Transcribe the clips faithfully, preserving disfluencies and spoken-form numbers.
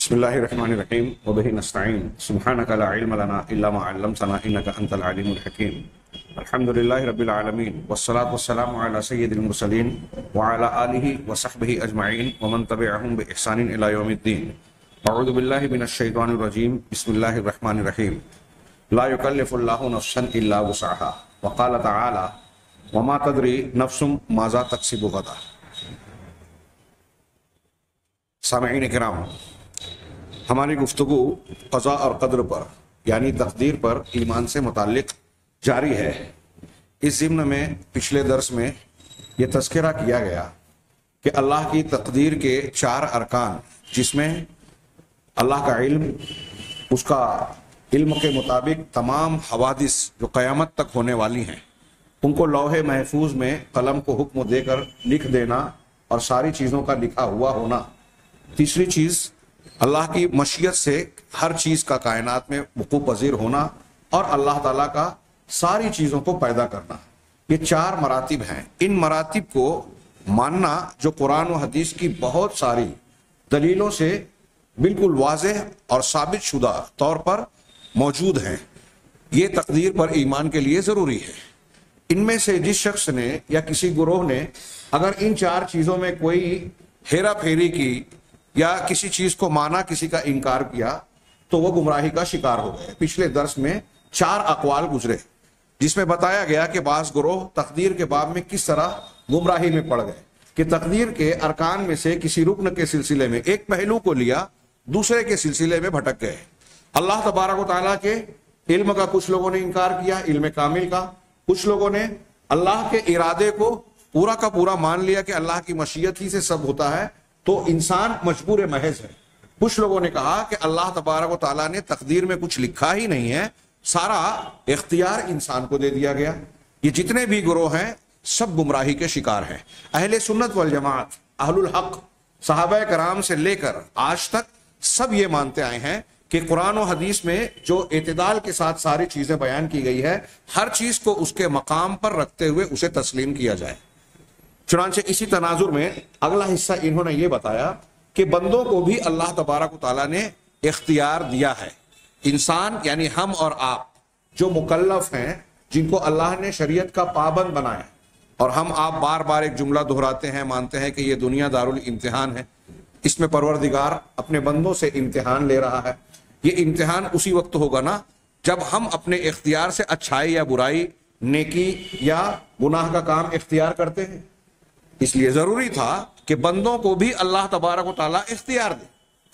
بسم اللہ الرحمن الرحیم وبہ نستعین سبحانک لا علم لنا الا ما علمتنا انک انت العلیم الحکیم الحمد للہ رب العالمین والصلاة والسلام علی سید المرسلین وعلی آلہ وصحبہ اجمعین ومن تبعہم بإحسان الی یوم الدین اعوذ باللہ من الشیطان الرجیم بسم اللہ الرحمن الرحیم لا یکلف اللہ نفسا الا وسعها وقال تعالی وما تدری نفس ماذا تکسب غدا۔ سامعین کرام، ہماری گفتگو قضاء اور قدر پر یعنی تقدیر پر ایمان سے متعلق جاری ہے۔ اس ضمن میں پچھلے درس میں یہ تذکرہ کیا گیا کہ اللہ کی تقدیر کے چار ارکان، جس میں اللہ کا علم، اس کا علم کے مطابق تمام حوادث جو قیامت تک ہونے والی ہیں ان کو لوح محفوظ میں قلم کو حکم دے کر لکھ دینا اور ساری چیزوں کا لکھا ہوا ہونا۔ تیسری چیز اللہ کی مشیت سے ہر چیز کا کائنات میں وقوع پذیر ہونا اور اللہ تعالیٰ کا ساری چیزوں کو پیدا کرنا۔ یہ چار مراتب ہیں۔ ان مراتب کو ماننا جو قرآن و حدیث کی بہت ساری دلیلوں سے بالکل واضح اور ثابت شدہ طور پر موجود ہیں، یہ تقدیر پر ایمان کے لیے ضروری ہے۔ ان میں سے جس شخص نے یا کسی گروہ نے اگر ان چار چیزوں میں کوئی ہیرا پھیری کی یا کسی چیز کو مانا، کسی کا انکار کیا، تو وہ گمراہی کا شکار ہو گئے۔ پچھلے درس میں چار اقوال گزرے جس میں بتایا گیا کہ بعض گروہ تقدیر کے باب میں کس طرح گمراہی میں پڑ گئے کہ تقدیر کے ارکان میں سے کسی رکن کے سلسلے میں ایک پہلو کو لیا، دوسرے کے سلسلے میں بھٹک گئے۔ اللہ تبارک و تعالیٰ کے علم کا کچھ لوگوں نے انکار کیا، علم کامل کا۔ کچھ لوگوں نے اللہ کے ارادے کو پورا کا پورا مان لیا کہ اللہ کی مشیت ہی سے سب ہوتا ہے تو انسان مجبور محض ہے۔ کچھ لوگوں نے کہا کہ اللہ تبارک و تعالیٰ نے تقدیر میں کچھ لکھا ہی نہیں ہے، سارا اختیار انسان کو دے دیا گیا۔ یہ جتنے بھی گروہ ہیں سب گمراہی کے شکار ہیں۔ اہل سنت والجماعت، اہل الحق، صحابہ کرام سے لے کر آج تک سب یہ مانتے آئے ہیں کہ قرآن و حدیث میں جو اعتدال کے ساتھ ساری چیزیں بیان کی گئی ہے، ہر چیز کو اس کے مقام پر رکھتے ہوئے اسے تسلیم کیا جائے۔ چنانچہ اسی تناظر میں اگلا حصہ انہوں نے یہ بتایا کہ بندوں کو بھی اللہ تبارک و تعالیٰ نے اختیار دیا ہے۔ انسان یعنی ہم اور آپ جو مکلف ہیں، جن کو اللہ نے شریعت کا پابند بنایا، اور ہم آپ بار بار ایک جملہ دہراتے ہیں، مانتے ہیں کہ یہ دنیا دارالامتحان ہے، اس میں پروردگار اپنے بندوں سے امتحان لے رہا ہے۔ یہ امتحان اسی وقت ہوگا نا جب ہم اپنے اختیار سے اچھائی یا برائی، نیکی یا گناہ کا کام اختیار کرتے ہیں۔ اس لیے ضروری تھا کہ بندوں کو بھی اللہ تبارک و تعالیٰ اختیار دے،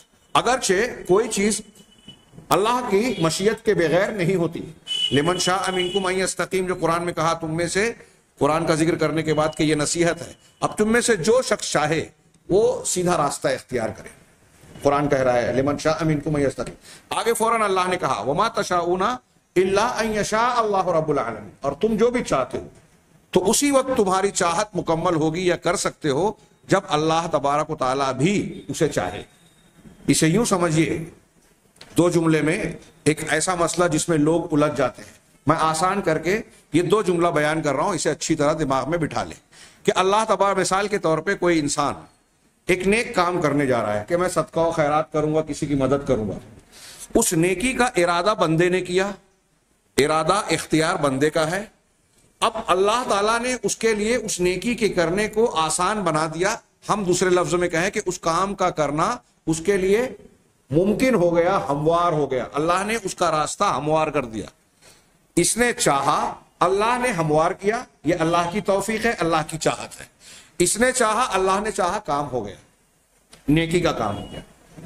اگرچہ کوئی چیز اللہ کی مشیت کے بغیر نہیں ہوتی۔ لمن شاء منکم ان یستقیم، جو قرآن میں کہا تم میں سے، قرآن کا ذکر کرنے کے بعد کہ یہ نصیحت ہے، اب تم میں سے جو شخص چاہے وہ سیدھا راستہ اختیار کرے۔ قرآن کہہ رہا ہے لمن شاء منکم ان یستقیم۔ آگے فوراً اللہ نے کہا وما تشاءون الا ان یشاء اللہ رب العالمین، اور تم جو بھی چاہتے ہو تو اسی وقت تمہاری چاہت مکمل ہوگی یا کر سکتے ہو جب اللہ تبارک و تعالیٰ بھی اسے چاہے۔ اسے یوں سمجھیے، دو جملے میں ایک ایسا مسئلہ جس میں لوگ الجھ جاتے ہیں، میں آسان کر کے یہ دو جملہ بیان کر رہا ہوں، اسے اچھی طرح دماغ میں بٹھا لیں کہ اللہ تبارک، مثال کے طور پہ کوئی انسان ایک نیک کام کرنے جا رہا ہے کہ میں صدقہ و خیرات کروں گا، کسی کی مدد کروں گا۔ اس نیکی کا ارادہ بندے نے کیا، ارادہ اختیار بندے کا ہے۔ اب اللہ تعالیٰ نے اس کے لیے اس نیکی کے کرنے کو آسان بنا دیا۔ ہم دوسرے لفظوں میں کہیں کہ اس کام کا کرنا اس کے لیے ممکن ہو گیا، ہموار ہو گیا۔ اللہ نے اس کا راستہ ہموار کر دیا۔ اس نے چاہا، اللہ نے ہموار کیا، یہ اللہ کی توفیق ہے، اللہ کی چاہت ہے۔ اس نے چاہا، اللہ نے چاہا، کام ہو گیا، نیکی کا کام ہو گیا۔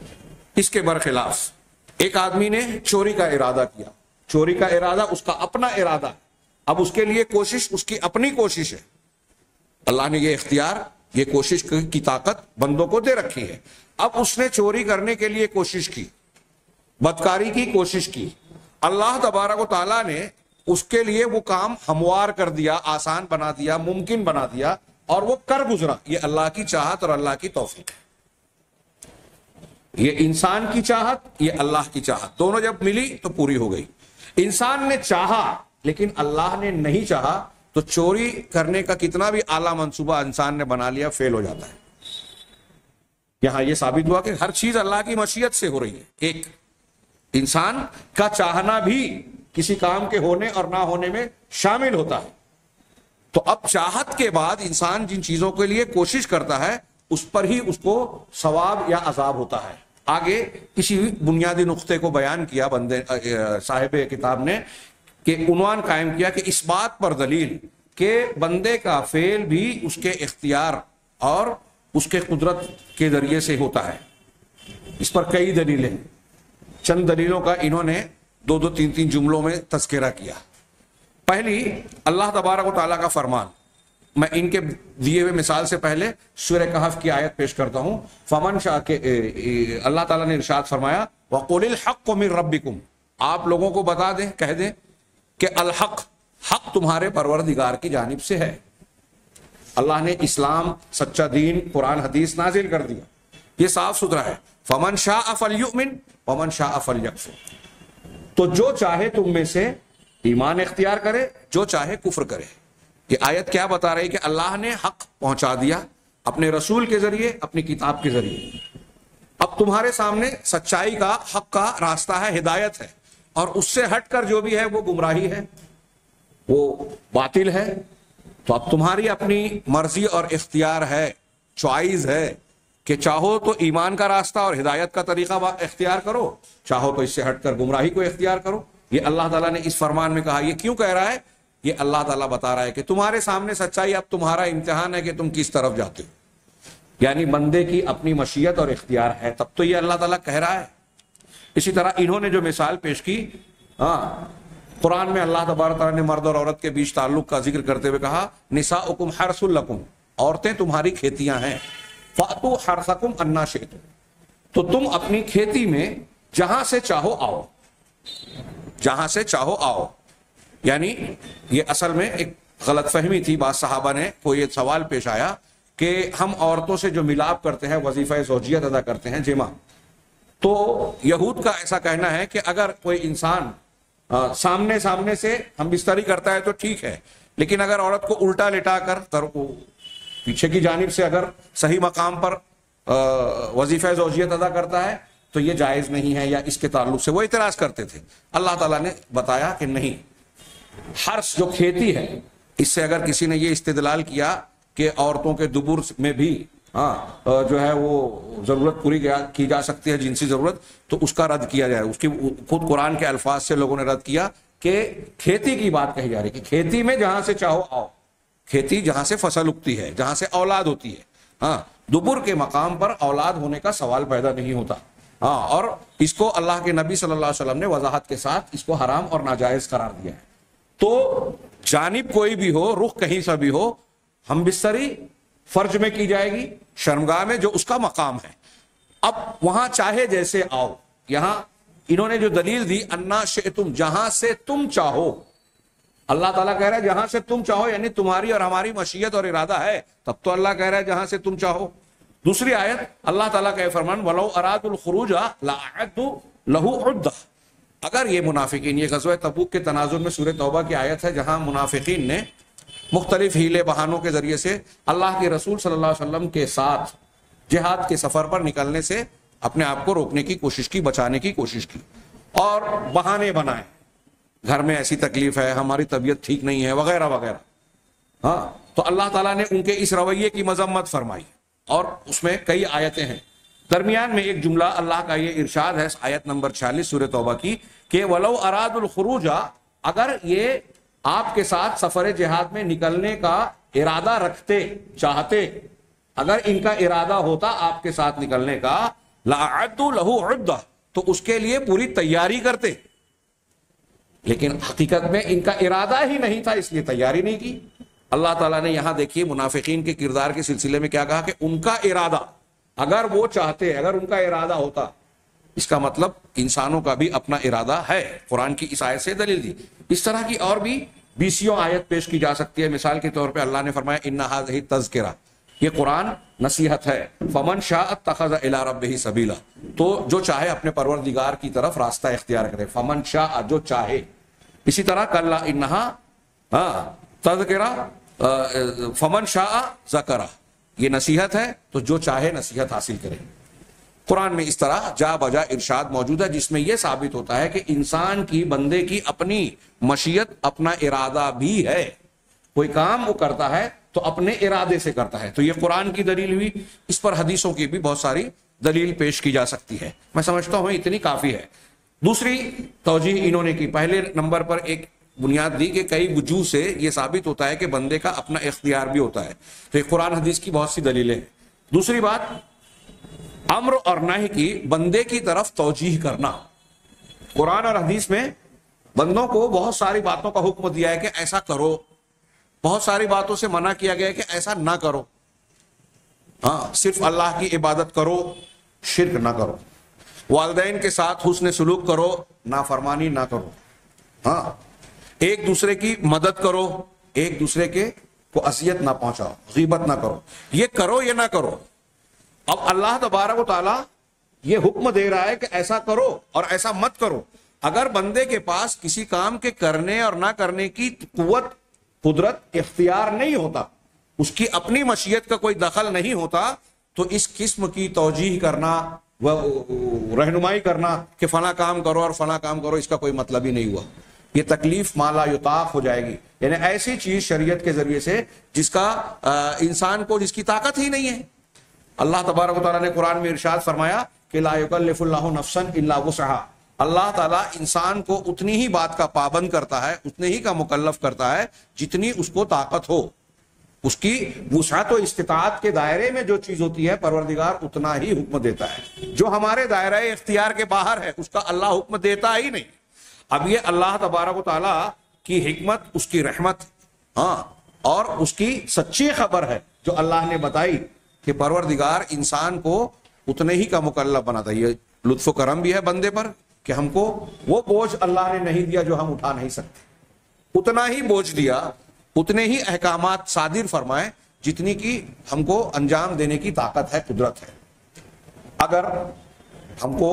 اس کے برخلاف ایک آدمی نے چوری کا ارادہ کیا، چوری کا ارادہ اس کا اپنا ارادہ ہے، اب اس کے لیے کوشش اس کی اپنی کوشش ہے۔ اللہ نے یہ اختیار، یہ کوشش کی طاقت بندوں کو دے رکھی ہے۔ اب اس نے چوری کرنے کے لیے کوشش کی، بدکاری کی کوشش کی، اللہ تبارک و تعالیٰ نے اس کے لیے وہ کام ہموار کر دیا، آسان بنا دیا، ممکن بنا دیا، اور وہ کر گزرا۔ یہ اللہ کی چاہت اور اللہ کی توفیق ہے۔ یہ انسان کی چاہت، یہ اللہ کی چاہت، دونوں جب ملی تو پوری ہو گئی۔ انسان نے چاہا لیکن اللہ نے نہیں چاہا تو چوری کرنے کا کتنا بھی اعلیٰ منصوبہ انسان نے بنا لیا، فیل ہو جاتا ہے۔ یہاں یہ ثابت ہوا کہ ہر چیز اللہ کی مشیت سے ہو رہی ہے. ایک انسان کا چاہنا بھی کسی کام کے ہونے اور نہ ہونے میں شامل ہوتا ہے. تو اب چاہت کے بعد انسان جن چیزوں کے لیے کوشش کرتا ہے اس پر ہی اس کو ثواب یا عذاب ہوتا ہے. آگے کسی بنیادی نقطے کو بیان کیا بندے صاحب کتاب نے کہ عنوان قائم کیا کہ اس بات پر دلیل کہ بندے کا فعل بھی اس کے اختیار اور اس کے قدرت کے ذریعے سے ہوتا ہے. اس پر کئی دلیلیں، چند دلیلوں کا انہوں نے دو دو تین تین جملوں میں تذکرہ کیا. پہلی، اللہ تبارک و تعالیٰ کا فرمان. میں ان کے دیے ہوئے مثال سے پہلے سورہ کہف کی آیت پیش کرتا ہوں. فمن شاء کے اللہ تعالیٰ نے ارشاد فرمایا وَقُلِ الْحَقُّ مِن رَبِّكُمْ، آپ لوگوں کو بتا دیں، کہہ دیں کہ الحق، حق تمہارے پروردگار کی جانب سے ہے. اللہ نے اسلام، سچا دین، قرآن حدیث نازل کر دیا، یہ صاف ستھرا ہے. فمن شاء فلیؤمن ومن شاء فلیکفر، تو جو چاہے تم میں سے ایمان اختیار کرے، جو چاہے کفر کرے. یہ آیت کیا بتا رہی کہ اللہ نے حق پہنچا دیا اپنے رسول کے ذریعے، اپنی کتاب کے ذریعے. اب تمہارے سامنے سچائی کا، حق کا راستہ ہے، ہدایت ہے، اور اس سے ہٹ کر جو بھی ہے وہ گمراہی ہے، وہ باطل ہے. تو اب تمہاری اپنی مرضی اور اختیار ہے، چوائس ہے کہ چاہو تو ایمان کا راستہ اور ہدایت کا طریقہ اختیار کرو، چاہو تو اس سے ہٹ کر گمراہی کو اختیار کرو. یہ اللہ تعالیٰ نے اس فرمان میں کہا. یہ کیوں کہہ رہا ہے؟ یہ اللہ تعالیٰ بتا رہا ہے کہ تمہارے سامنے سچائی، اب تمہارا امتحان ہے کہ تم کس طرف جاتے ہو. یعنی بندے کی اپنی مشیت اور اختیار ہے، تب تو یہ اللہ تعالیٰ کہہ رہا ہے. اسی طرح انہوں نے جو مثال پیش کی، ہاں قرآن میں اللہ تبارک تعالیٰ نے مرد اور عورت کے بیچ تعلق کا ذکر کرتے ہوئے کہا نساؤکم حرث لکم، عورتیں تمہاری کھیتیاں ہیں. فأتوا حرثکم انا شئتم، تو تم اپنی کھیتی میں جہاں سے چاہو آؤ، جہاں سے چاہو آؤ. یعنی یہ اصل میں ایک غلط فہمی تھی. بعض صحابہ نے کو یہ سوال پیش آیا کہ ہم عورتوں سے جو ملاپ کرتے ہیں، وظیفہ زوجیت ادا کرتے ہیں، جمع، تو یہود کا ایسا کہنا ہے کہ اگر کوئی انسان آ, سامنے سامنے سے ہم بستری کرتا ہے تو ٹھیک ہے، لیکن اگر عورت کو الٹا لٹا کر تر کو پیچھے کی جانب سے اگر صحیح مقام پر وظیفہ زوجیت ادا کرتا ہے تو یہ جائز نہیں ہے، یا اس کے تعلق سے وہ اعتراض کرتے تھے. اللہ تعالیٰ نے بتایا کہ نہیں، حرث جو کھیتی ہے، اس سے اگر کسی نے یہ استدلال کیا کہ عورتوں کے دبر میں بھی ہاں جو ہے وہ ضرورت پوری کی جا سکتی ہے، جنسی ضرورت، تو اس کا رد کیا جائے. اس کی خود قرآن کے الفاظ سے لوگوں نے رد کیا کہ کھیتی کی بات کہی جا رہی کہ کھیتی میں جہاں سے چاہو آؤ، کھیتی جہاں سے فصل اگتی ہے، جہاں سے اولاد ہوتی ہے. ہاں دبر کے مقام پر اولاد ہونے کا سوال پیدا نہیں ہوتا. ہاں اور اس کو اللہ کے نبی صلی اللہ علیہ وسلم نے وضاحت کے ساتھ اس کو حرام اور ناجائز قرار دیا ہے. تو جانب کوئی بھی ہو، رخ کہیں سے بھی ہو، ہم بستری فرج میں کی جائے گی، شرمگاہ میں جو اس کا مقام ہے. اب وہاں چاہے جیسے آؤ، یہاں انہوں نے جو دلیل دی انا شئتم، جہاں سے تم چاہو. اللہ تعالیٰ کہہ رہا ہے جہاں سے تم چاہو، یعنی تمہاری اور ہماری مشیت اور ارادہ ہے، تب تو اللہ کہہ رہا ہے جہاں سے تم چاہو. دوسری آیت اللہ تعالیٰ کا فرمان وَلَوْ أَرَادُوا الْخُرُوجَ لَأَعَدُّوا لَهُ عُدَّةً. اگر یہ منافقین، یہ غزوہ تبوک کے تناظر میں سورہ توبہ کی آیت ہے جہاں منافقین نے مختلف ہیلے بہانوں کے ذریعے سے اللہ کے رسول صلی اللہ علیہ وسلم کے ساتھ جہاد کے سفر پر نکلنے سے اپنے آپ کو روکنے کی کوشش کی، بچانے کی کوشش کی، اور بہانے بنائے، گھر میں ایسی تکلیف ہے، ہماری طبیعت ٹھیک نہیں ہے، وغیرہ وغیرہ. ہاں تو اللہ تعالیٰ نے ان کے اس رویے کی مذمت فرمائی، اور اس میں کئی آیتیں ہیں. درمیان میں ایک جملہ اللہ کا یہ ارشاد ہے آیت نمبر چھیالیس سورہ توبہ کی کہ وَلَوْ أَرَادُوا الْخُرُوجَ، اگر یہ آپ کے ساتھ سفر جہاد میں نکلنے کا ارادہ رکھتے، چاہتے، اگر ان کا ارادہ ہوتا آپ کے ساتھ نکلنے کا، لَأَعَدُّوا لَهُ عُدَّةً، تو اس کے لیے پوری تیاری کرتے. لیکن حقیقت میں ان کا ارادہ ہی نہیں تھا، اس لیے تیاری نہیں کی. اللہ تعالیٰ نے یہاں دیکھیے منافقین کے کردار کے سلسلے میں کیا کہا کہ ان کا ارادہ، اگر وہ چاہتے، اگر ان کا ارادہ ہوتا. اس کا مطلب انسانوں کا بھی اپنا ارادہ ہے. قرآن کی اس آیت سے دلیل دی. اس طرح کی اور بھی بیسیوں آیت پیش کی جا سکتی ہے. مثال کے طور پہ اللہ نے فرمایا ان ھذہ تذکرہ، یہ قرآن نصیحت ہے. فمن شاء اتخذ الی ربہ سبیلا، تو جو چاہے اپنے پروردگار کی طرف راستہ اختیار کرے. فمن شاء، جو چاہے. اسی طرح کلا انہا ہاں تذکرہ فمن شاء ذکرہ، یہ نصیحت ہے تو جو چاہے نصیحت حاصل کرے۔ قرآن میں اس طرح جا بجا ارشاد موجود ہے جس میں یہ ثابت ہوتا ہے کہ انسان کی، بندے کی اپنی مشیت، اپنا ارادہ بھی ہے۔ کوئی کام وہ کرتا ہے تو اپنے ارادے سے کرتا ہے، تو یہ قرآن کی دلیل ہوئی۔ اس پر حدیثوں کی بھی بہت ساری دلیل پیش کی جا سکتی ہے، میں سمجھتا ہوں اتنی کافی ہے۔ دوسری توجیہ انہوں نے کی، پہلے نمبر پر ایک بنیاد دی کہ کئی وجوہ سے یہ ثابت ہوتا ہے کہ بندے کا اپنا اختیار بھی ہوتا ہے، تو یہ قرآن حدیث کی بہت سی دلیلیں ہیں۔ دوسری بات، امر اور نہی کی بندے کی طرف توجیہ کرنا۔ قرآن اور حدیث میں بندوں کو بہت ساری باتوں کا حکم دیا ہے کہ ایسا کرو، بہت ساری باتوں سے منع کیا گیا ہے کہ ایسا نہ کرو۔ ہاں، صرف اللہ کی عبادت کرو، شرک نہ کرو، والدین کے ساتھ حسن سلوک کرو، نافرمانی نہ کرو، ہاں، ایک دوسرے کی مدد کرو، ایک دوسرے کے کو اذیت نہ پہنچاؤ، غیبت نہ کرو، یہ کرو یہ نہ کرو۔ اب اللہ تبارک و تعالی یہ حکم دے رہا ہے کہ ایسا کرو اور ایسا مت کرو۔ اگر بندے کے پاس کسی کام کے کرنے اور نہ کرنے کی قوت، قدرت، اختیار نہیں ہوتا، اس کی اپنی مشیت کا کوئی دخل نہیں ہوتا، تو اس قسم کی توجیہ کرنا، رہنمائی کرنا کہ فلاں کام کرو اور فلاں کام کرو، اس کا کوئی مطلب ہی نہیں ہوا۔ یہ تکلیف مالا یطاق ہو جائے گی، یعنی ایسی چیز شریعت کے ذریعے سے جس کا انسان کو، جس کی طاقت ہی نہیں ہے۔ اللہ تبارک و تعالیٰ نے قرآن میں ارشاد فرمایا کہ لا یکلف اللہ نفسا الا وسعها، اللہ تعالیٰ انسان کو اتنی ہی بات کا پابند کرتا ہے، اتنے ہی کا مکلف کرتا ہے جتنی اس کو طاقت ہو۔ اس کی وسعت و استطاعت کے دائرے میں جو چیز ہوتی ہے پروردگار اتنا ہی حکم دیتا ہے، جو ہمارے دائرہ اختیار کے باہر ہے اس کا اللہ حکم دیتا ہی نہیں۔ اب یہ اللہ تبارک و تعالیٰ کی حکمت، اس کی رحمت، ہاں، اور اس کی سچی خبر ہے جو اللہ نے بتائی کہ پروردگار انسان کو اتنے ہی کا مکلف بناتا ہے۔ یہ لطف و کرم بھی ہے بندے پر کہ ہم کو وہ بوجھ اللہ نے نہیں دیا جو ہم اٹھا نہیں سکتے، اتنا ہی بوجھ دیا، اتنے ہی احکامات صادر فرمائے جتنی کی ہم کو انجام دینے کی طاقت ہے، قدرت ہے۔ اگر ہم کو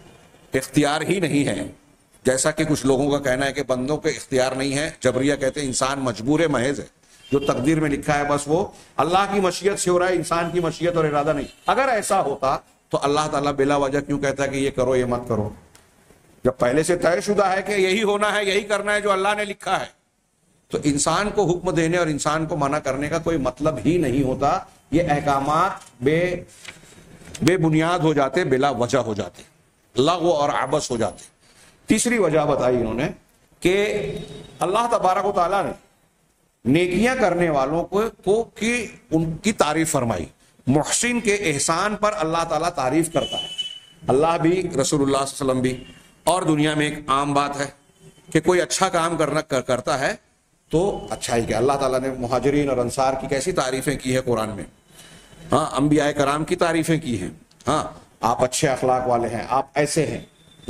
اختیار ہی نہیں ہے، جیسا کہ کچھ لوگوں کا کہنا ہے کہ بندوں کے اختیار نہیں ہے، جبریہ کہتے ہیں انسان مجبور محض ہے، جو تقدیر میں لکھا ہے بس وہ اللہ کی مشیت سے ہو رہا ہے، انسان کی مشیت اور ارادہ نہیں۔ اگر ایسا ہوتا تو اللہ تعالیٰ بلا وجہ کیوں کہتا ہے کہ یہ کرو یہ مت کرو، جب پہلے سے طے شدہ ہے کہ یہی ہونا ہے، یہی کرنا ہے جو اللہ نے لکھا ہے؟ تو انسان کو حکم دینے اور انسان کو منع کرنے کا کوئی مطلب ہی نہیں ہوتا۔ یہ احکامات بے بے بنیاد ہو جاتے، بلا وجہ ہو جاتے، لغو اور عبث ہو جاتے۔ تیسری وجہ بتائی انہوں نے کہ اللہ تبارک و تعالیٰ نے نیکیاں کرنے والوں کو, کو کی ان کی تعریف فرمائی۔ محسن کے احسان پر اللہ تعالیٰ تعریف کرتا ہے، اللہ بھی، رسول اللہ صلی اللہ علیہ وسلم بھی، اور دنیا میں ایک عام بات ہے کہ کوئی اچھا کام کرنا کرتا ہے تو اچھا ہی کیا۔ اللہ تعالیٰ نے مہاجرین اور انصار کی کیسی تعریفیں کی ہے قرآن میں، ہاں، انبیاء کرام کی تعریفیں کی ہیں، ہاں، آپ اچھے اخلاق والے ہیں، آپ ایسے ہیں،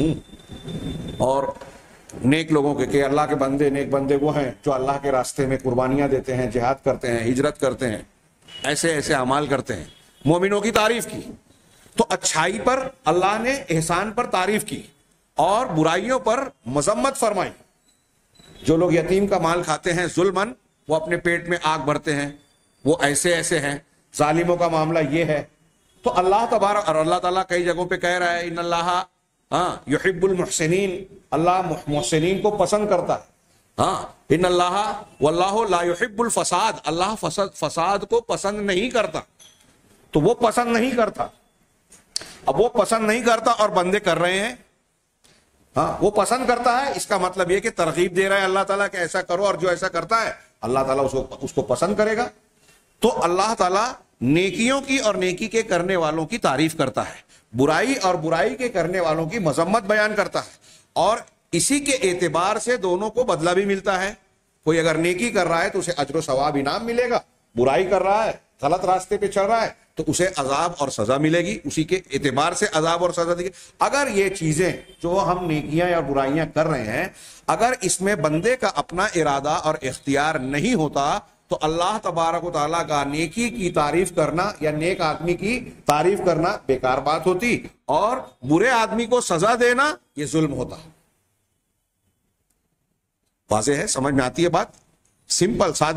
اور نیک لوگوں کے کہ اللہ کے بندے، نیک بندے وہ ہیں جو اللہ کے راستے میں قربانیاں دیتے ہیں، جہاد کرتے ہیں، ہجرت کرتے ہیں، ایسے ایسے اعمال کرتے ہیں۔ مومنوں کی تعریف کی، تو اچھائی پر اللہ نے، احسان پر تعریف کی اور برائیوں پر مذمت فرمائی۔ جو لوگ یتیم کا مال کھاتے ہیں ظلماً، وہ اپنے پیٹ میں آگ بھرتے ہیں، وہ ایسے ایسے ہیں، ظالموں کا معاملہ یہ ہے۔ تو اللہ تبارک اور اللہ تعالیٰ کئی جگہوں پہ کہہ رہا ہے ان اللہ ہاں یحب المحسنین، اللہ محسنین کو پسند کرتا ہے، ہاں، ان اللہ واللہ لا یحب الفساد، اللہ فساد فساد کو پسند نہیں کرتا، تو وہ پسند نہیں کرتا۔ اب وہ پسند نہیں کرتا اور بندے کر رہے ہیں، ہاں، وہ پسند کرتا ہے، اس کا مطلب یہ کہ ترغیب دے رہا ہے اللہ تعالیٰ کہ ایسا کرو، اور جو ایسا کرتا ہے اللہ تعالیٰ اس کو اس کو پسند کرے گا۔ تو اللہ تعالیٰ نیکیوں کی اور نیکی کے کرنے والوں کی تعریف کرتا ہے، برائی اور برائی کے کرنے والوں کی مذمت بیان کرتا ہے، اور اسی کے اعتبار سے دونوں کو بدلہ بھی ملتا ہے۔ کوئی اگر نیکی کر رہا ہے تو اسے اجر و ثواب انعام ملے گا، برائی کر رہا ہے، غلط راستے پہ چل رہا ہے تو اسے عذاب اور سزا ملے گی، اسی کے اعتبار سے عذاب اور سزا دے گی۔ اگر یہ چیزیں جو ہم نیکیاں اور برائیاں کر رہے ہیں، اگر اس میں بندے کا اپنا ارادہ اور اختیار نہیں ہوتا تو اللہ تبارک و تعالیٰ کا نیکی کی تعریف کرنا یا نیک آدمی کی تعریف کرنا بیکار بات ہوتی، اور برے آدمی کو سزا دینا یہ ظلم ہوتا۔ واضح ہے، سمجھ میں آتی ہے بات، سمپل سادی۔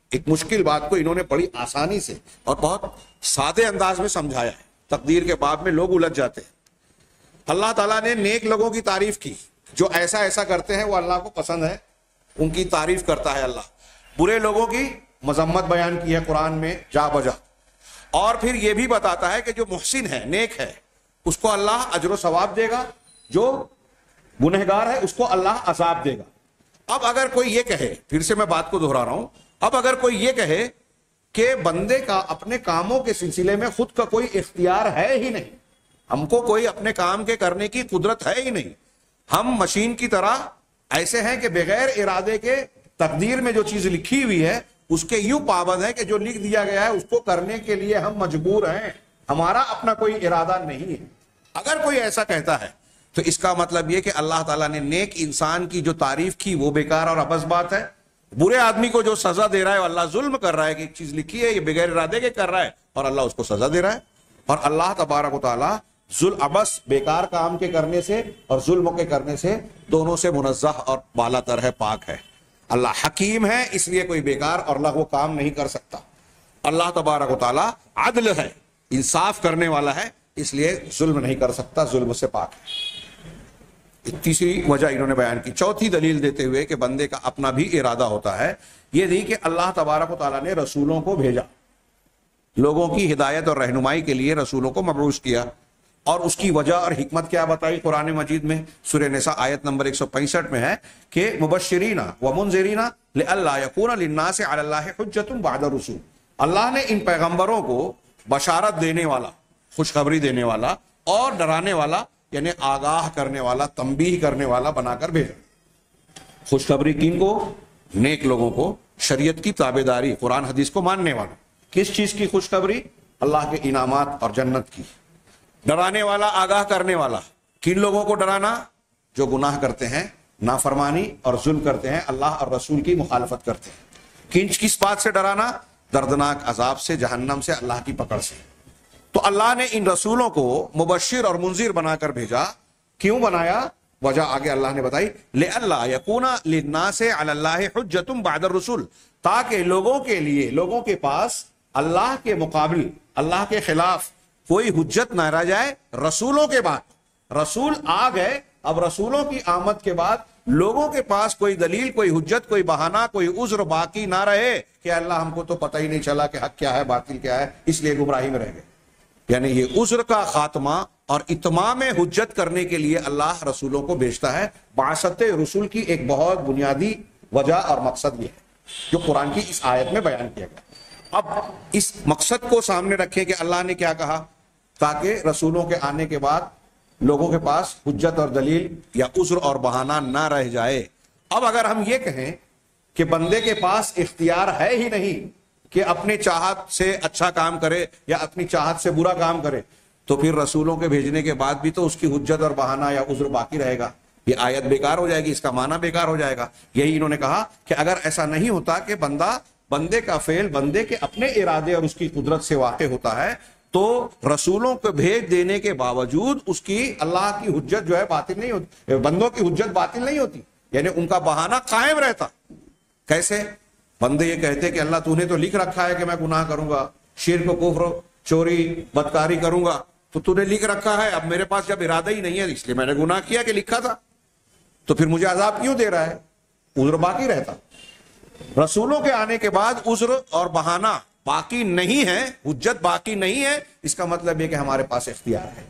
ایک مشکل بات کو انہوں نے بڑی آسانی سے اور بہت سادے انداز میں سمجھایا ہے. تقدیر کے باب میں لوگ الجھ جاتے ہیں. اللہ تعالیٰ نے نیک لوگوں کی تعریف کی, جو ایسا ایسا کرتے ہیں وہ اللہ کو پسند ہے, ان کی تعریف کرتا ہے اللہ. برے لوگوں کی مذمت بیان کی ہے قرآن میں جا بجا, اور پھر یہ بھی بتاتا ہے کہ جو محسن ہے, نیک ہے, اس کو اللہ اجر و ثواب دے گا, جو گنہگار ہے اس کو اللہ عذاب دے گا. اب اگر کوئی یہ کہے, پھر سے میں بات کو دہرا رہا ہوں, اب اگر کوئی یہ کہے کہ بندے کا اپنے کاموں کے سلسلے میں خود کا کوئی اختیار ہے ہی نہیں, ہم کو کوئی اپنے کام کے کرنے کی قدرت ہے ہی نہیں, ہم مشین کی طرح ایسے ہیں کہ بغیر ارادے کے تقدیر میں جو چیز لکھی ہوئی ہے اس کے یوں پابند ہے کہ جو لکھ دیا گیا ہے اس کو کرنے کے لیے ہم مجبور ہیں, ہمارا اپنا کوئی ارادہ نہیں ہے. اگر کوئی ایسا کہتا ہے تو اس کا مطلب یہ کہ اللہ تعالیٰ نے نیک انسان کی جو تعریف کی وہ بیکار اور عبث بات ہے. برے آدمی کو جو سزا دے رہا ہے اللہ ظلم کر رہا ہے کہ ایک چیز لکھی ہے یہ بغیر ارادے کے کر رہا ہے اور اللہ اس کو سزا دے رہا ہے. اور اللہ تبارک و تعالیٰ ظلم عبث بیکار کام کے کرنے سے اور ظلم کے کرنے سے دونوں سے منزہ اور بالا تر ہے, پاک ہے. اللہ حکیم ہے اس لیے کوئی بیکار اور لغو کام نہیں کر سکتا. اللہ تبارک و تعالیٰ عدل ہے, انصاف کرنے والا ہے, اس لیے ظلم نہیں کر سکتا, ظلم سے پاک ہے. تیسری وجہ انہوں نے بیان کی. چوتھی دلیل دیتے ہوئے کہ بندے کا اپنا بھی ارادہ ہوتا ہے, یہ دی کہ اللہ تبارک و تعالیٰ نے رسولوں کو بھیجا, لوگوں کی ہدایت اور رہنمائی کے لیے رسولوں کو مبعوث کیا, اور اس کی وجہ اور حکمت کیا بتائی قرآن مجید میں. سورہ نساء آیت نمبر ایک سو پینسٹھ میں ہے کہ مبشرین و منذرین لئلا یکون للناس علی اللہ حجۃ بعد الرسول. اللہ نے ان پیغمبروں کو بشارت دینے والا, خوشخبری دینے والا اور ڈرانے والا یعنی آگاہ کرنے والا, تنبیہ کرنے والا بنا کر بھیجا. خوشخبری کن کو؟ نیک لوگوں کو, شریعت کی تابعداری, قرآن حدیث کو ماننے والا. کس چیز کی خوشخبری؟ اللہ کے انعامات اور جنت کی. ڈرانے والا, آگاہ کرنے والا. کن لوگوں کو ڈرانا؟ جو گناہ کرتے ہیں, نافرمانی اور ظلم کرتے ہیں, اللہ اور رسول کی مخالفت کرتے ہیں. کن کس بات سے ڈرانا؟ دردناک عذاب سے, جہنم سے, اللہ کی پکڑ سے. تو اللہ نے ان رسولوں کو مبشر اور منذر بنا کر بھیجا. کیوں بنایا؟ وجہ آگے اللہ نے بتائی, لئلا یکون للناس علی اللہ حجۃ بعد الرسول, تاکہ لوگوں کے لیے, لوگوں کے پاس اللہ کے مقابل, اللہ کے خلاف کوئی حجت نہ رہ جائے رسولوں کے بعد. رسول آ گئے, اب رسولوں کی آمد کے بعد لوگوں کے پاس کوئی دلیل, کوئی حجت, کوئی بہانہ, کوئی عذر باقی نہ رہے کہ اللہ ہم کو تو پتہ ہی نہیں چلا کہ حق کیا ہے باطل کیا ہے, اس لیے گمراہی میں رہ گئے. یعنی یہ عذر کا خاتمہ اور اتمام حجت کرنے کے لیے اللہ رسولوں کو بھیجتا ہے. بعثت رسول کی ایک بہت بنیادی وجہ اور مقصد یہ ہے جو قرآن کی اس آیت میں بیان کیا گیا. اب اس مقصد کو سامنے رکھیں کہ اللہ نے کیا کہا, تاکہ رسولوں کے آنے کے بعد لوگوں کے پاس حجت اور دلیل یا عذر اور بہانہ نہ رہ جائے. اب اگر ہم یہ کہیں کہ بندے کے پاس اختیار ہے ہی نہیں کہ اپنے چاہت سے اچھا کام کرے یا اپنی چاہت سے برا کام کرے, تو پھر رسولوں کے بھیجنے کے بعد بھی تو اس کی حجت اور بہانہ یا عذر باقی رہے گا. یہ آیت بیکار ہو جائے گی, اس کا معنی بیکار ہو جائے گا. یہی انہوں نے کہا کہ اگر ایسا نہیں ہوتا کہ بندہ, بندے کا فعل بندے کے اپنے ارادے اور اس کی قدرت سے واقع ہوتا ہے, تو رسولوں کو بھیج دینے کے باوجود اس کی اللہ کی حجت جو ہے باطل نہیں ہوتی, بندوں کی حجت باطل نہیں ہوتی, یعنی ان کا بہانہ قائم رہتا. کیسے؟ بندے یہ کہتے کہ اللہ تو نے تو لکھ رکھا ہے کہ میں گناہ کروں گا, شرک, کفر, چوری, بدکاری کروں گا, تو تو نے لکھ رکھا ہے, اب میرے پاس جب ارادہ ہی نہیں ہے اس لیے میں نے گناہ کیا کہ لکھا تھا, تو پھر مجھے عذاب کیوں دے رہا ہے؟ عذر باقی رہتا. رسولوں کے آنے کے بعد عذر اور بہانہ باقی نہیں ہے, حجت باقی نہیں ہے, اس کا مطلب یہ کہ ہمارے پاس اختیار ہے.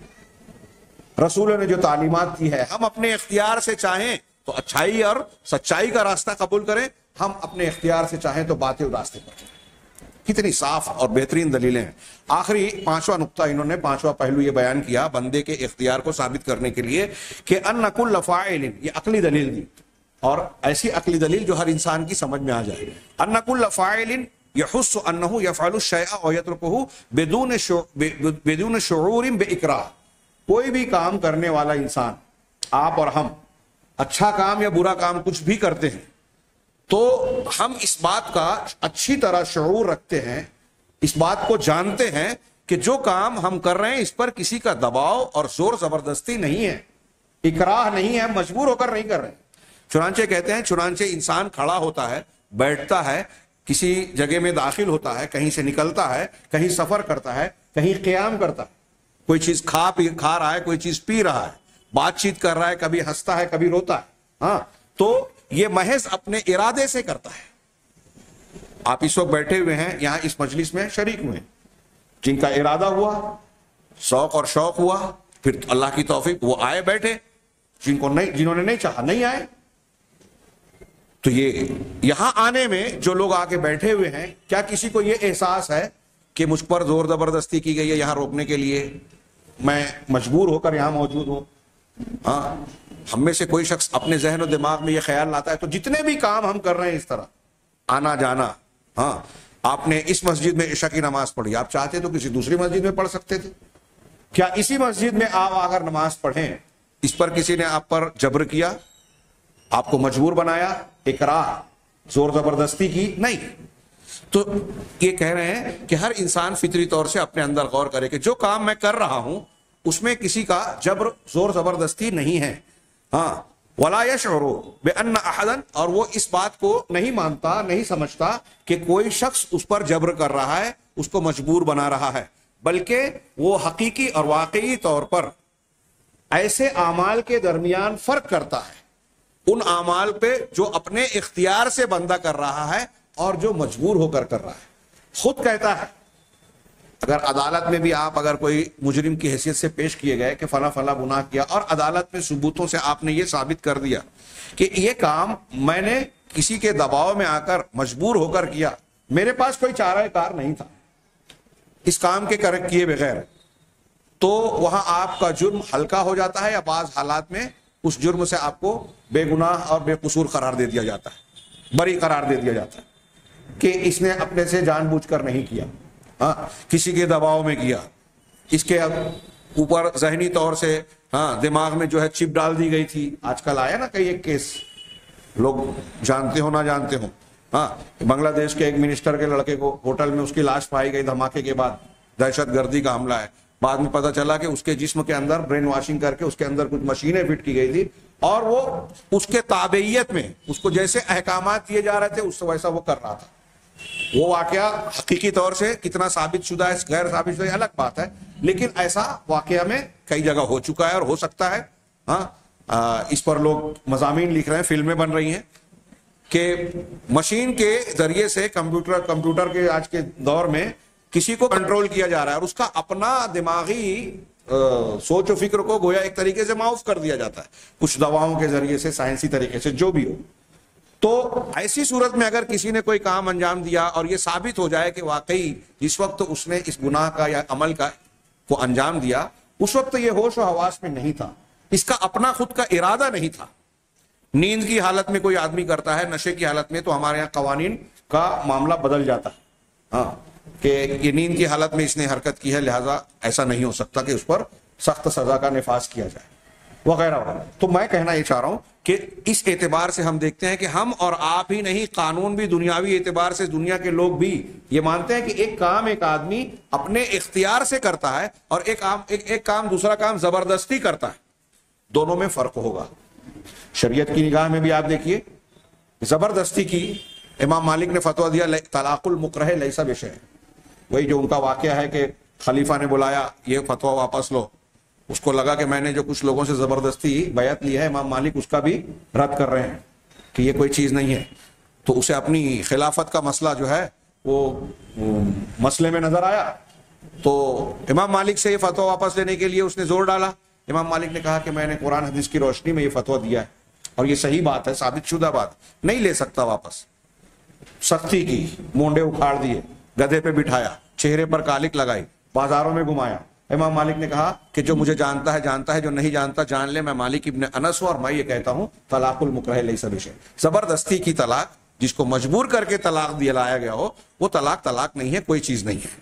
رسولوں نے جو تعلیمات کی ہے, ہم اپنے اختیار سے چاہیں تو اچھائی اور سچائی کا راستہ قبول کریں, ہم اپنے اختیار سے چاہیں تو باطل راستے پر چلیں. کتنی صاف اور بہترین دلیلیں ہیں. آخری پانچواں نقطہ انہوں نے, پانچواں پہلو یہ بیان کیا بندے کے اختیار کو ثابت کرنے کے لیے کہ ان کل فاعل, یہ عقلی دلیل دی, اور ایسی عقلی دلیل جو ہر انسان کی سمجھ میں آ جائے. ان کل فاعل یحس انه یفعل الشیء او یترکه بدون بدون شعور باکراہ, کوئی بھی کام کرنے والا انسان, آپ اور ہم, اچھا کام یا برا کام کچھ بھی کرتے ہیں تو ہم اس بات کا اچھی طرح شعور رکھتے ہیں, اس بات کو جانتے ہیں کہ جو کام ہم کر رہے ہیں اس پر کسی کا دباؤ اور زور زبردستی نہیں ہے, اکراہ نہیں ہے, مجبور ہو کر نہیں کر رہے ہیں. چنانچہ کہتے ہیں, چنانچہ انسان کھڑا ہوتا ہے, بیٹھتا ہے, کسی جگہ میں داخل ہوتا ہے، کہیں سے نکلتا ہے، کہیں سفر کرتا ہے، کہیں قیام کرتا ہے، کوئی چیز کھا پی کھا رہا ہے، کوئی چیز پی رہا ہے، بات چیت کر رہا ہے، کبھی ہنستا ہے کبھی روتا ہے، ہاں تو یہ محض اپنے ارادے سے کرتا ہے. آپ اس وقت بیٹھے ہوئے ہیں یہاں اس مجلس میں شریک ہوئے ہیں، جن کا ارادہ ہوا، شوق اور شوق ہوا، پھر اللہ کی توفیق وہ آئے بیٹھے، جن کو نہیں جنہوں نے نہیں چاہا نہیں آئے. تو یہ یہاں آنے میں جو لوگ آ کے بیٹھے ہوئے ہیں، کیا کسی کو یہ احساس ہے کہ مجھ پر زور زبردستی کی گئی ہے یہاں روکنے کے لیے، میں مجبور ہو کر یہاں موجود ہوں؟ ہاں، ہم میں سے کوئی شخص اپنے ذہن و دماغ میں یہ خیال لاتا ہے تو جتنے بھی کام ہم کر رہے ہیں اس طرح آنا جانا، ہاں آپ نے اس مسجد میں عشاء کی نماز پڑھی، آپ چاہتے تو کسی دوسری مسجد میں پڑھ سکتے تھے. کیا اسی مسجد میں آپ آ کر نماز پڑھیں اس پر کسی نے آپ پر جبر کیا، آپ کو مجبور بنایا، اکراہ، زور زبردستی کی؟ نہیں. تو یہ کہہ رہے ہیں کہ ہر انسان فطری طور سے اپنے اندر غور کرے کہ جو کام میں کر رہا ہوں اس میں کسی کا جبر زور زبردستی نہیں ہے. ہاں وَلَا يَشْعُرُ بِأَنَّ أَحَدًا، اور وہ اس بات کو نہیں مانتا، نہیں سمجھتا کہ کوئی شخص اس پر جبر کر رہا ہے، اس کو مجبور بنا رہا ہے، بلکہ وہ حقیقی اور واقعی طور پر ایسے اعمال کے درمیان فرق کرتا ہے، ان اعمال پہ جو اپنے اختیار سے بندہ کر رہا ہے اور جو مجبور ہو کر کر رہا ہے. خود کہتا ہے، اگر عدالت میں بھی آپ اگر کوئی مجرم کی حیثیت سے پیش کیے گئے کہ فلاں فلاں گناہ کیا، اور عدالت میں ثبوتوں سے آپ نے یہ ثابت کر دیا کہ یہ کام میں نے کسی کے دباؤ میں آ کر مجبور ہو کر کیا، میرے پاس کوئی چارہ کار نہیں تھا اس کام کے کیے بغیر، تو وہاں آپ کا جرم ہلکا ہو جاتا ہے، یا بعض حالات میں اس جرم سے آپ کو بے گناہ اور بے قصور قرار دے دیا جاتا ہے، بری قرار دے دیا جاتا ہے کہ اس نے اپنے سے جان بوجھ کر نہیں کیا، ہاں کسی کے دباؤ میں کیا، اس کے اوپر ذہنی طور سے ہاں دماغ میں جو ہے چپ ڈال دی گئی تھی. آج کل آیا نا کئی ایک کیس، لوگ جانتے ہو نہ جانتے ہو، ہاں بنگلہ دیش کے ایک منسٹر کے لڑکے کو ہوٹل میں اس کی لاش پائی گئی دھماکے کے بعد، دہشت گردی کا حملہ ہے. بعد میں پتہ چلا کہ اس کے جسم کے اندر برین واشنگ کر کے اس کے اندر کچھ مشینیں فٹ کی گئی تھی، اور وہ اس کے تابعیت میں اس کو جیسے احکامات دیے جا رہے تھے اس سے ویسا وہ کر رہا تھا. وہ واقعہ حقیقی طور سے کتنا ثابت شدہ ہے، غیر ثابت شدہ ہے الگ بات ہے، لیکن ایسا واقعہ میں کئی جگہ ہو چکا ہے اور ہو سکتا ہے. ہاں اس پر لوگ مضامین لکھ رہے ہیں، فلمیں بن رہی ہیں کہ مشین کے ذریعے سے کمپیوٹر کمپیوٹر کے آج کے دور میں کسی کو کنٹرول کیا جا رہا ہے، اور اس کا اپنا دماغی سوچ و فکر کو گویا ایک طریقے سے معاف کر دیا جاتا ہے کچھ دواؤں کے ذریعے سے، سائنسی طریقے سے، جو بھی ہو. تو ایسی صورت میں اگر کسی نے کوئی کام انجام دیا اور یہ ثابت ہو جائے کہ واقعی جس وقت اس نے اس گناہ کا یا عمل کا کو انجام دیا اس وقت یہ ہوش و حواس میں نہیں تھا، اس کا اپنا خود کا ارادہ نہیں تھا. نیند کی حالت میں کوئی آدمی کرتا ہے، نشے کی حالت میں، تو ہمارے یہاں قوانین کا معاملہ بدل جاتا ہے، ہاں کہ یہ نیند کی حالت میں اس نے حرکت کی ہے لہذا ایسا نہیں ہو سکتا کہ اس پر سخت سزا کا نفاذ کیا جائے وغیرہ وغیرہ. تو میں کہنا یہ چاہ رہا ہوں کہ اس اعتبار سے ہم دیکھتے ہیں کہ ہم اور آپ ہی نہیں، قانون بھی دنیاوی اعتبار سے دنیا کے لوگ بھی یہ مانتے ہیں کہ ایک کام ایک آدمی اپنے اختیار سے کرتا ہے اور ایک کام ایک, ایک کام دوسرا کام زبردستی کرتا ہے، دونوں میں فرق ہوگا. شریعت کی نگاہ میں بھی آپ دیکھیے زبردستی کی، امام مالک نے فتویٰ دیا طلاق المکرہ لیس بشیء، وہی جو ان کا واقعہ ہے کہ خلیفہ نے بلایا یہ فتویٰ واپس لو، اس کو لگا کہ میں نے جو کچھ لوگوں سے زبردستی بیعت لی ہے امام مالک اس کا بھی رد کر رہے ہیں کہ یہ کوئی چیز نہیں ہے، تو اسے اپنی خلافت کا مسئلہ جو ہے وہ مسئلے میں نظر آیا، تو امام مالک سے یہ فتویٰ واپس لینے کے لیے اس نے زور ڈالا. امام مالک نے کہا کہ میں نے قرآن حدیث کی روشنی میں یہ فتویٰ دیا ہے اور یہ صحیح بات ہے، ثابت شدہ بات، نہیں لے سکتا واپس. سختی کی، مونڈے اکھاڑ دیے، گدھے پہ بٹھایا، چہرے پر کالک لگائی، بازاروں میں گھمایا. امام مالک نے کہا کہ جو مجھے جانتا ہے جانتا ہے، جو نہیں جانتا جان لے، میں مالک ابن انس ہوں اور میں یہ کہتا ہوں طلاق المکرہ لیس بشیء. زبردستی کی طلاق، جس کو مجبور کر کے طلاق دیا لایا گیا ہو، وہ طلاق طلاق نہیں ہے، کوئی چیز نہیں ہے.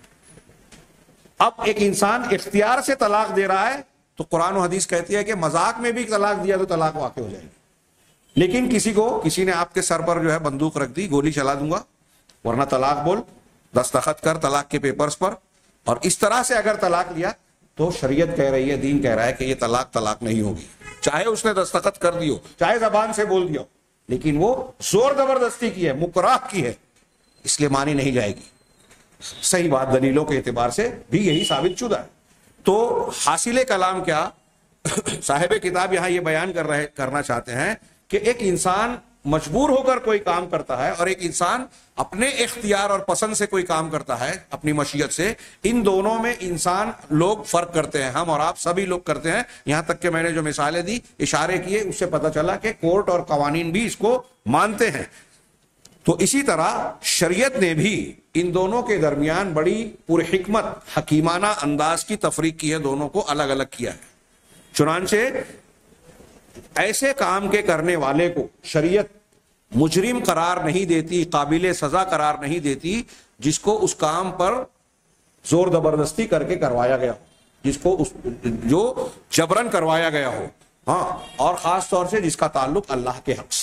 اب ایک انسان اختیار سے طلاق دے رہا ہے تو قرآن و حدیث کہتی ہے کہ مذاق میں بھی طلاق دیا تو طلاق واقع ہو جائے گی. لیکن کسی کو کسی نے آپ کے سر پر جو ہے بندوق رکھ دی، گولی چلا دوں گا ورنہ طلاق بول، دستخط کر طلاق کے پیپرز پر، اور اس طرح سے اگر طلاق لیا تو شریعت کہہ رہی ہے، دین کہہ رہا ہے کہ یہ طلاق طلاق نہیں ہوگی، چاہے اس نے دستخط کر دی ہو، چاہے زبان سے بول دیا ہو، لیکن وہ زور زبردستی کی ہے، مکراہ کی ہے، اس لیے مانی نہیں جائے گی۔ صحیح بات دلیلوں کے اعتبار سے بھی یہی ثابت شدہ ہے۔ تو حاصل کلام کیا صاحب کتاب یہاں یہ بیان کر رہے کرنا چاہتے ہیں کہ ایک انسان مجبور ہو کر کوئی کام کرتا ہے اور ایک انسان اپنے اختیار اور پسند سے کوئی کام کرتا ہے اپنی مشیت سے، ان دونوں میں انسان لوگ فرق کرتے ہیں، ہم اور آپ سبھی لوگ کرتے ہیں۔ یہاں تک کہ میں نے جو مثالیں دی، اشارے کیے، اس سے پتہ چلا کہ کورٹ اور قوانین بھی اس کو مانتے ہیں۔ تو اسی طرح شریعت نے بھی ان دونوں کے درمیان بڑی پرحکمت حکیمانہ انداز کی تفریق کی ہے، دونوں کو الگ الگ کیا ہے۔ چنانچہ ایسے کام کے کرنے والے کو شریعت مجرم قرار نہیں دیتی، قابل سزا قرار نہیں دیتی، جس کو اس کام پر زور زبردستی کر کے کروایا گیا ہو، جس کو اس جو جبرن کروایا گیا ہو، ہاں، اور خاص طور سے جس کا تعلق اللہ کے حق سے۔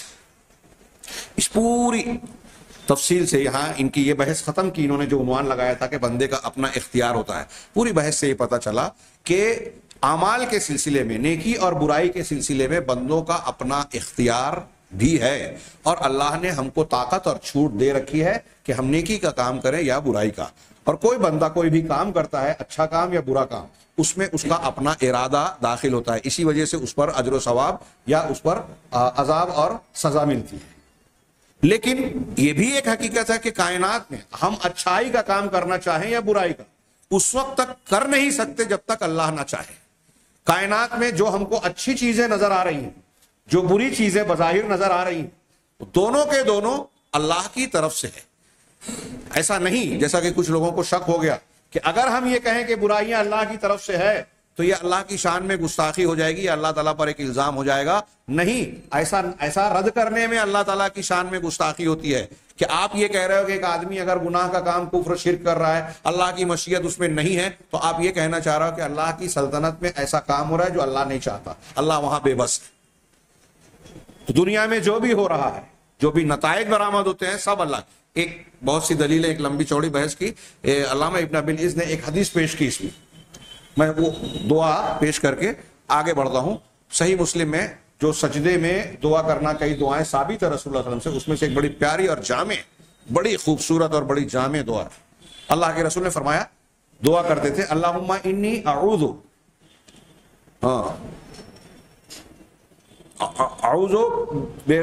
اس پوری تفصیل سے یہاں ان کی یہ بحث ختم کی، انہوں نے جو عنوان لگایا تھا کہ بندے کا اپنا اختیار ہوتا ہے، پوری بحث سے یہ پتہ چلا کہ اعمال کے سلسلے میں، نیکی اور برائی کے سلسلے میں بندوں کا اپنا اختیار بھی ہے، اور اللہ نے ہم کو طاقت اور چھوٹ دے رکھی ہے کہ ہم نیکی کا کام کریں یا برائی کا۔ اور کوئی بندہ کوئی بھی کام کرتا ہے، اچھا کام یا برا کام، اس میں اس کا اپنا ارادہ داخل ہوتا ہے، اسی وجہ سے اس پر اجر و ثواب یا اس پر عذاب اور سزا ملتی ہے۔ لیکن یہ بھی ایک حقیقت ہے کہ کائنات میں ہم اچھائی کا کام کرنا چاہیں یا برائی کا، اس وقت تک کر نہیں سکتے جب تک اللہ نہ چاہے۔ کائنات میں جو ہم کو اچھی چیزیں نظر آ رہی ہیں، جو بری چیزیں بظاہر نظر آ رہی ہیں، دونوں کے دونوں اللہ کی طرف سے ہے۔ ایسا نہیں جیسا کہ کچھ لوگوں کو شک ہو گیا کہ اگر ہم یہ کہیں کہ برائیاں اللہ کی طرف سے ہے تو یہ اللہ کی شان میں گستاخی ہو جائے گی، یا اللہ تعالیٰ پر ایک الزام ہو جائے گا۔ نہیں، ایسا ایسا رد کرنے میں اللہ تعالیٰ کی شان میں گستاخی ہوتی ہے کہ آپ یہ کہہ رہے ہو کہ ایک آدمی اگر گناہ کا کام کفر شرک کر رہا ہے، اللہ کی مشیت اس میں نہیں ہے، تو آپ یہ کہنا چاہ رہے ہو کہ اللہ کی سلطنت میں ایسا کام ہو رہا ہے جو اللہ نہیں چاہتا، اللہ وہاں بے بس ہے۔ تو دنیا میں جو بھی ہو رہا ہے، جو بھی نتائج برآمد ہوتے ہیں، سب اللہ۔ ایک بہت سی دلیلیں، ایک لمبی چوڑی بحث کی، علامہ ابن ابی العز نے ایک حدیث پیش کی، اس میں میں وہ دعا پیش کر کے آگے بڑھتا ہوں۔ صحیح مسلم میں جو سجدے میں دعا کرنا، کئی دعائیں ثابت ہے رسول اللہ صلی اللہ علیہ وسلم سے، اس میں سے ایک بڑی پیاری اور جامع، بڑی خوبصورت اور بڑی جامع دعا ہے۔ اللہ کے رسول نے فرمایا، دعا کرتے تھے، اللہم انی اعوذ ہاں اعوذ بے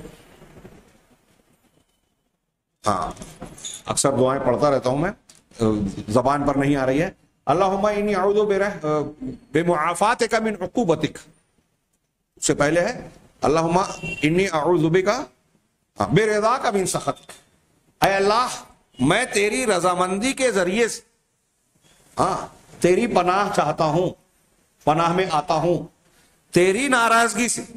ہاں اکثر دعائیں پڑھتا رہتا ہوں میں، زبان پر نہیں آ رہی ہے۔ اللہم انی اعوذ بمعافاتک من عقوبتک، اس سے پہلے ہے اللہم انی اعوذ بک برضاک من سخطک، اے اللہ میں تیری رضامندی کے ذریعے سے ہاں تیری پناہ چاہتا ہوں، پناہ میں آتا ہوں، تیری ناراضگی سے،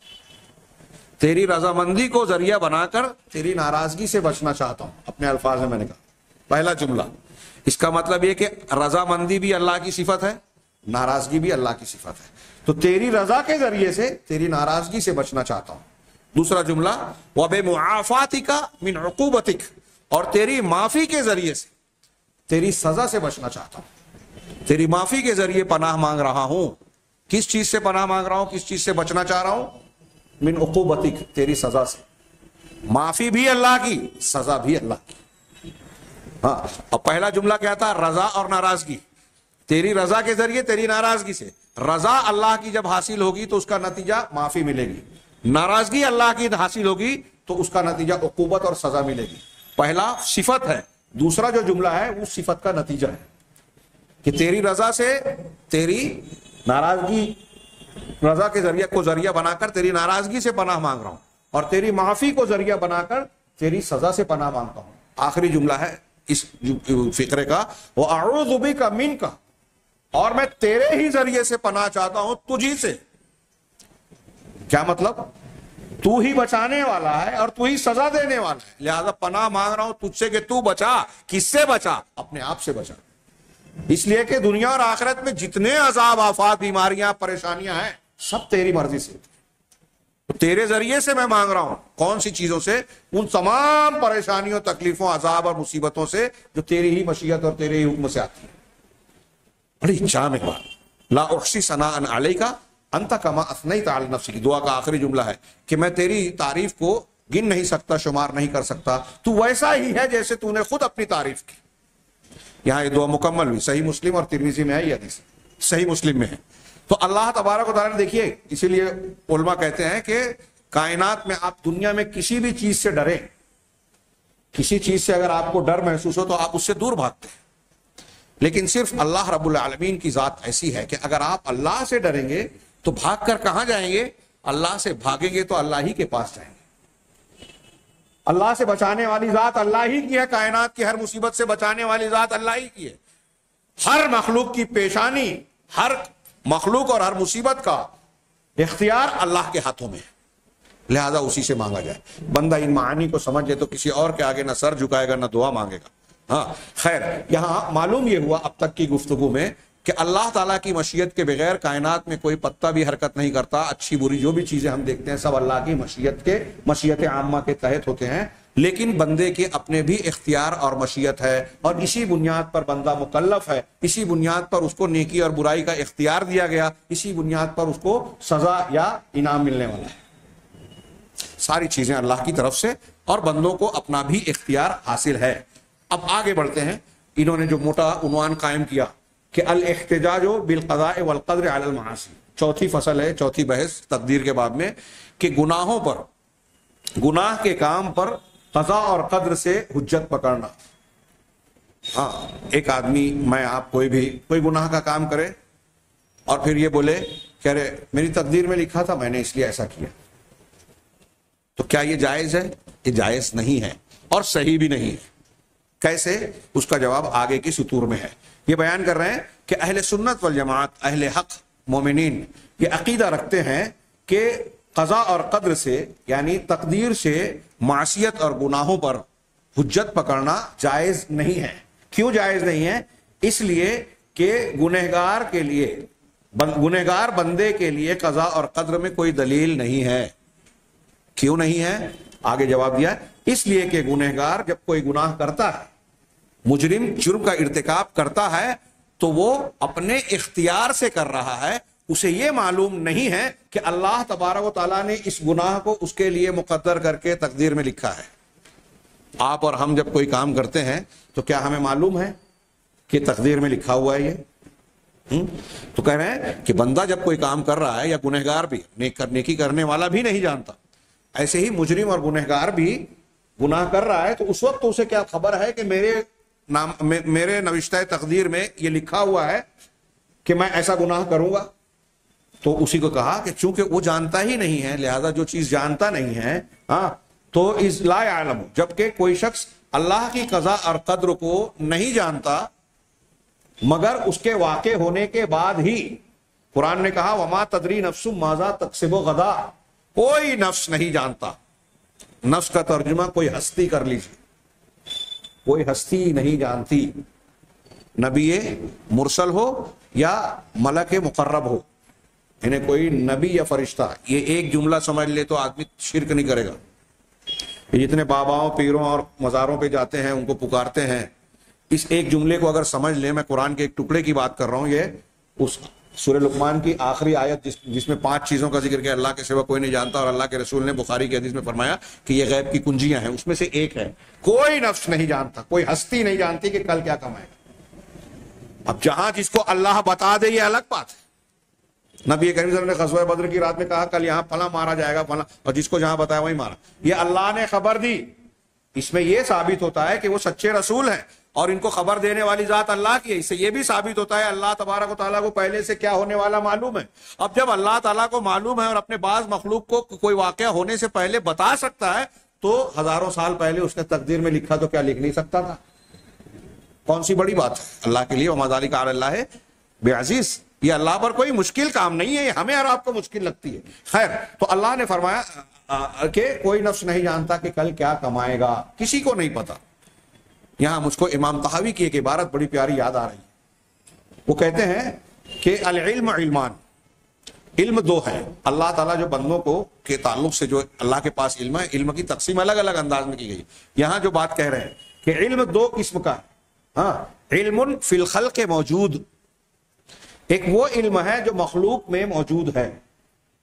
تیری رضامندی کو ذریعہ بنا کر تیری ناراضگی سے بچنا چاہتا ہوں۔ اپنے الفاظ میں میں نے کہا پہلا جملہ، اس کا مطلب یہ کہ رضامندی بھی اللہ کی صفت ہے، ناراضگی بھی اللہ کی صفت ہے، تو تیری رضا کے ذریعے سے تیری ناراضگی سے بچنا چاہتا ہوں۔ دوسرا جملہ، وَبِمُعَافَاتِكَ مِنْ عُقُوبَتِكَ، اور تیری معافی کے ذریعے سے تیری سزا سے بچنا چاہتا ہوں، تیری معافی کے ذریعے پناہ مانگ رہا ہوں۔ کس چیز سے پناہ مانگ رہا ہوں، کس چیز سے بچنا چاہ رہا ہوں؟ من عقوبتک، تیری سزا سے۔ معافی بھی اللہ کی، سزا بھی اللہ کی۔ ہاں، اور پہلا جملہ کیا تھا؟ رضا اور ناراضگی، تیری رضا کے ذریعے تیری ناراضگی سے۔ رضا اللہ کی جب حاصل ہوگی تو اس کا نتیجہ معافی ملے گی، ناراضگی اللہ کی حاصل ہوگی تو اس کا نتیجہ عقوبت اور سزا ملے گی۔ پہلا صفت ہے، دوسرا جو جملہ ہے وہ صفت کا نتیجہ ہے کہ تیری رضا سے تیری ناراضگی، رضا کے ذریعے کو ذریعہ بنا کر تیری ناراضگی سے پناہ مانگ رہا ہوں، اور تیری معافی کو ذریعہ بنا کر تیری سزا سے پناہ مانگتا ہوں۔ آخری جملہ ہے اس فقرے کا، وَأَعُوذُ بِكَ مِنْكَ، اور میں تیرے ہی ذریعے سے پناہ چاہتا ہوں، تجھی سے۔ کیا مطلب؟ تو ہی بچانے والا ہے اور تو ہی سزا دینے والا ہے، لہذا پناہ مانگ رہا ہوں تجھ سے کہ تو بچا۔ کس سے بچا؟ اپنے آپ سے بچا، اس لیے کہ دنیا اور آخرت میں جتنے عذاب، آفات، بیماریاں، پریشانیاں ہیں، سب تیری مرضی سے، تو تیرے ذریعے سے میں مانگ رہا ہوں۔ کون سی چیزوں سے؟ ان تمام پریشانیوں، تکلیفوں، عذاب اور مصیبتوں سے جو تیری ہی مشیت اور تیرے ہی حکم سے آتی ہے۔ بڑی جامع بات، لا احصی ثناء علیک انت کما اثنیت علی نفسک، دعا کا آخری جملہ ہے کہ میں تیری تعریف کو گن نہیں سکتا، شمار نہیں کر سکتا، تو ویسا ہی ہے جیسے تو نے خود اپنی تعریف کی۔ یہاں یہ دعا مکمل ہوئی، صحیح مسلم اور ترمذی میں ہے یہ حدیث، صحیح مسلم میں ہے۔ تو اللہ تبارک و تعالیٰ نے دیکھیے، اسی لیے علماء کہتے ہیں کہ کائنات میں آپ دنیا میں کسی بھی چیز سے ڈریں، کسی چیز سے اگر آپ کو ڈر محسوس ہو تو آپ اس سے دور بھاگتے ہیں، لیکن صرف اللہ رب العالمین کی ذات ایسی ہے کہ اگر آپ اللہ سے ڈریں گے تو بھاگ کر کہاں جائیں گے؟ اللہ سے بھاگیں گے تو اللہ ہی کے پاس جائیں گے۔ اللہ سے بچانے والی ذات اللہ ہی کی ہے، کائنات کی ہر مصیبت سے بچانے والی ذات اللہ ہی کی ہے۔ ہر مخلوق کی پیشانی، ہر مخلوق اور ہر مصیبت کا اختیار اللہ کے ہاتھوں میں ہے، لہذا اسی سے مانگا جائے۔ بندہ ان معانی کو سمجھ لے تو کسی اور کے آگے نہ سر جھکائے گا نہ دعا مانگے گا۔ ہاں خیر، یہاں معلوم یہ ہوا اب تک کی گفتگو میں کہ اللہ تعالیٰ کی مشیت کے بغیر کائنات میں کوئی پتا بھی حرکت نہیں کرتا، اچھی بری جو بھی چیزیں ہم دیکھتے ہیں سب اللہ کی مشیت کے مشیت عامہ کے تحت ہوتے ہیں، لیکن بندے کے اپنے بھی اختیار اور مشیت ہے، اور اسی بنیاد پر بندہ مکلف ہے، اسی بنیاد پر اس کو نیکی اور برائی کا اختیار دیا گیا، اسی بنیاد پر اس کو سزا یا انعام ملنے والا ہے۔ ساری چیزیں اللہ کی طرف سے، اور بندوں کو اپنا بھی اختیار حاصل ہے۔ اب آگے بڑھتے ہیں، انہوں نے جو موٹا عنوان قائم کیا کہ الاحتجاج بالقضاء والقدر علی المعاصی، چوتھی فصل ہے، چوتھی بحث تقدیر کے باب میں، کہ گناہوں پر، گناہ کے کام پر قضاء اور قدر سے حجت پکڑنا۔ ہاں، ایک آدمی، میں آپ، کوئی بھی کوئی گناہ کا کام کرے اور پھر یہ بولے کہ ارے میری تقدیر میں لکھا تھا، میں نے اس لیے ایسا کیا، تو کیا یہ جائز ہے؟ یہ جائز نہیں ہے اور صحیح بھی نہیں ہے۔ کیسے؟ اس کا جواب آگے کی سطور میں ہے۔ یہ بیان کر رہے ہیں کہ اہل سنت والجماعت، اہل حق مومنین یہ عقیدہ رکھتے ہیں کہ قضاء اور قدر سے، یعنی تقدیر سے معصیت اور گناہوں پر حجت پکڑنا جائز نہیں ہے۔ کیوں جائز نہیں ہے؟ اس لیے کہ گنہگار کے لیے، گنہگار بندے کے لیے قضاء اور قدر میں کوئی دلیل نہیں ہے۔ کیوں نہیں ہے؟ آگے جواب دیا، اس لیے کہ گنہگار جب کوئی گناہ کرتا ہے، مجرم جرم کا ارتکاب کرتا ہے، تو وہ اپنے اختیار سے کر رہا ہے، اسے یہ معلوم نہیں ہے کہ اللہ تبارک و تعالیٰ نے اس گناہ کو اس کے لیے مقدر کر کے تقدیر میں لکھا ہے۔ آپ اور ہم جب کوئی کام کرتے ہیں تو کیا ہمیں معلوم ہے کہ تقدیر میں لکھا ہوا ہے یہ؟ تو کہہ رہے ہیں کہ بندہ جب کوئی کام کر رہا ہے، یا گنہگار بھی، نیکی کرنے والا بھی نہیں جانتا، ایسے ہی مجرم اور گنہگار بھی گناہ کر رہا ہے، تو اس وقت تو اسے کیا خبر ہے کہ میرے نام میرے نوشتہ تقدیر میں یہ لکھا ہوا ہے کہ میں ایسا گناہ کروں گا؟ تو اسی کو کہا کہ چونکہ وہ جانتا ہی نہیں ہے، لہذا جو چیز جانتا نہیں ہے، ہاں، تو اس لا یعلم، جبکہ کوئی شخص اللہ کی قضاء اور قدر کو نہیں جانتا مگر اس کے واقع ہونے کے بعد ہی، قرآن نے کہا وما تدری نفس ماذا تکسب غدا، کوئی نفس نہیں جانتا۔ نفس کا ترجمہ کوئی ہستی کر لیجیے، کوئی ہستی نہیں جانتی، نبی مرسل ہو یا ملک مقرب ہو، انہیں کوئی نبی یا فرشتہ، یہ ایک جملہ سمجھ لے تو آدمی شرک نہیں کرے گا۔ یہ جتنے باباؤں، پیروں اور مزاروں پہ جاتے ہیں، ان کو پکارتے ہیں، اس ایک جملے کو اگر سمجھ لیں، میں قرآن کے ایک ٹکڑے کی بات کر رہا ہوں، یہ اس سورہ لقمان کی آخری آیت جس, جس میں پانچ چیزوں کا ذکر کیا، اللہ کے سوا کوئی نہیں جانتا، اور اللہ کے رسول نے بخاری کی حدیث میں فرمایا کہ یہ غیب کی کنجیاں ہیں، اس میں سے ایک ہے کوئی نفس نہیں جانتا، کوئی ہستی نہیں جانتی کہ کل کیا کمائے گا۔ اب جہاں جس کو اللہ بتا دے یہ الگ بات ہے۔ نبی کریم صلی اللہ علیہ وسلم نے غزوہ بدر کی رات میں کہا کل یہاں فلاں مارا جائے گا فلاں، اور جس کو جہاں بتایا وہی مارا، یہ اللہ نے خبر دی۔ اس میں یہ ثابت ہوتا ہے کہ وہ سچے رسول ہیں اور ان کو خبر دینے والی ذات اللہ کی ہے۔ اس سے یہ بھی ثابت ہوتا ہے اللہ تبارک و تعالیٰ کو پہلے سے کیا ہونے والا معلوم ہے۔ اب جب اللہ تعالیٰ کو معلوم ہے اور اپنے بعض مخلوق کو کوئی واقعہ ہونے سے پہلے بتا سکتا ہے، تو ہزاروں سال پہلے اس نے تقدیر میں لکھا تو کیا لکھ نہیں سکتا تھا؟ کون سی بڑی بات ہے اللہ کے لیے، وما ذالک علی اللہ بعزیز، یہ اللہ پر کوئی مشکل کام نہیں ہے، یہ ہمیں اور آپ کو مشکل لگتی ہے۔ خیر، تو اللہ نے فرمایا کہ کوئی نفس نہیں جانتا کہ کل کیا کمائے گا، کسی کو نہیں پتا۔ یہاں مجھ کو امام طحاوی کی ایک عبارت بڑی پیاری یاد آ رہی ہے، وہ کہتے ہیں کہ العلم علمان، علم دو ہے۔ اللہ تعالیٰ جو بندوں کو کے تعلق سے جو اللہ کے پاس علم ہے، علم کی تقسیم الگ الگ انداز میں کی گئی۔ یہاں جو بات کہہ رہے ہیں کہ علم دو قسم کا ہے، ہاں، علم فی الخلق موجود، ایک وہ علم ہے جو مخلوق میں موجود ہے،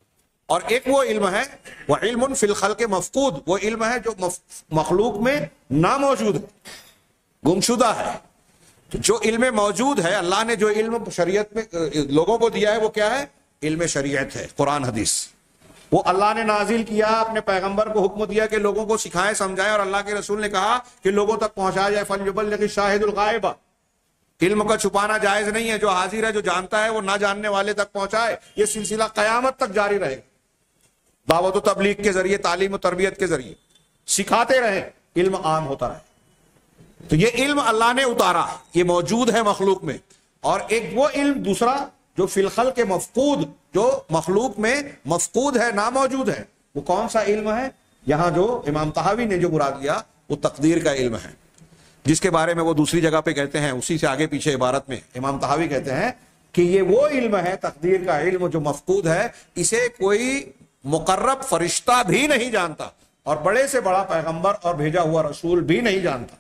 اور ایک وہ علم ہے وہ علم فی الخلق مفقود، وہ علم ہے جو مخلوق میں ناموجود ہے، گمشدہ ہے۔ تو جو علم موجود ہے، اللہ نے جو علم شریعت میں لوگوں کو دیا ہے وہ کیا ہے؟ علم شریعت ہے، قرآن حدیث۔ وہ اللہ نے نازل کیا، اپنے پیغمبر کو حکم دیا کہ لوگوں کو سکھائیں سمجھائیں، اور اللہ کے رسول نے کہا کہ لوگوں تک پہنچایا جائے۔ فَلْيُبَلِّغِ الشَّاهِدُ الْغَائِبَ، علم کا چھپانا جائز نہیں ہے، جو حاضر ہے جو جانتا ہے وہ نہ جاننے والے تک پہنچائے۔ یہ سلسلہ قیامت تک جاری رہے گا، دعوت و تبلیغ کے ذریعے، تعلیم و تربیت کے ذریعے سکھاتے رہے، علم عام ہوتا رہے۔ تو یہ علم اللہ نے اتارا، یہ موجود ہے مخلوق میں۔ اور ایک وہ علم دوسرا جو فی الخلق کے مفقود، جو مخلوق میں مفقود ہے، ناموجود ہے، وہ کون سا علم ہے؟ یہاں جو امام طحاوی نے جو مراد لیا وہ تقدیر کا علم ہے، جس کے بارے میں وہ دوسری جگہ پہ کہتے ہیں، اسی سے آگے پیچھے عبارت میں امام طحاوی کہتے ہیں کہ یہ وہ علم ہے، تقدیر کا علم جو مفقود ہے، اسے کوئی مقرب فرشتہ بھی نہیں جانتا، اور بڑے سے بڑا پیغمبر اور بھیجا ہوا رسول بھی نہیں جانتا،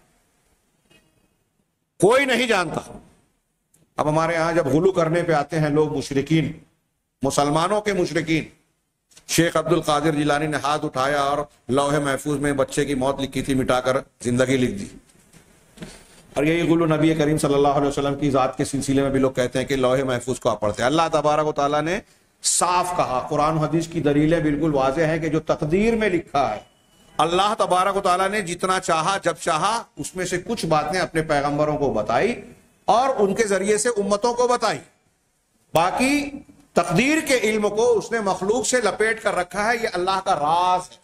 کوئی نہیں جانتا۔ اب ہمارے ہاں جب غلو کرنے پہ آتے ہیں لوگ، مشرکین، مسلمانوں کے مشرکین، شیخ عبد القادر جیلانی نے ہاتھ اٹھایا اور لوح محفوظ میں بچے کی موت لکھی تھی، مٹا کر زندگی لکھ دی۔ اور یہی غلو نبی کریم صلی اللہ علیہ وسلم کی ذات کے سلسلے میں بھی لوگ کہتے ہیں کہ لوح محفوظ کو آپ پڑھتے ہیں۔ اللہ تبارک و تعالیٰ نے صاف کہا، قرآن و حدیث کی دلیلیں بالکل واضح ہیں کہ جو تقدیر میں لکھا ہے، اللہ تبارک و تعالیٰ نے جتنا چاہا جب چاہا اس میں سے کچھ باتیں اپنے پیغمبروں کو بتائی اور ان کے ذریعے سے امتوں کو بتائی، باقی تقدیر کے علم کو اس نے مخلوق سے لپیٹ کر رکھا ہے، یہ اللہ کا راز ہے۔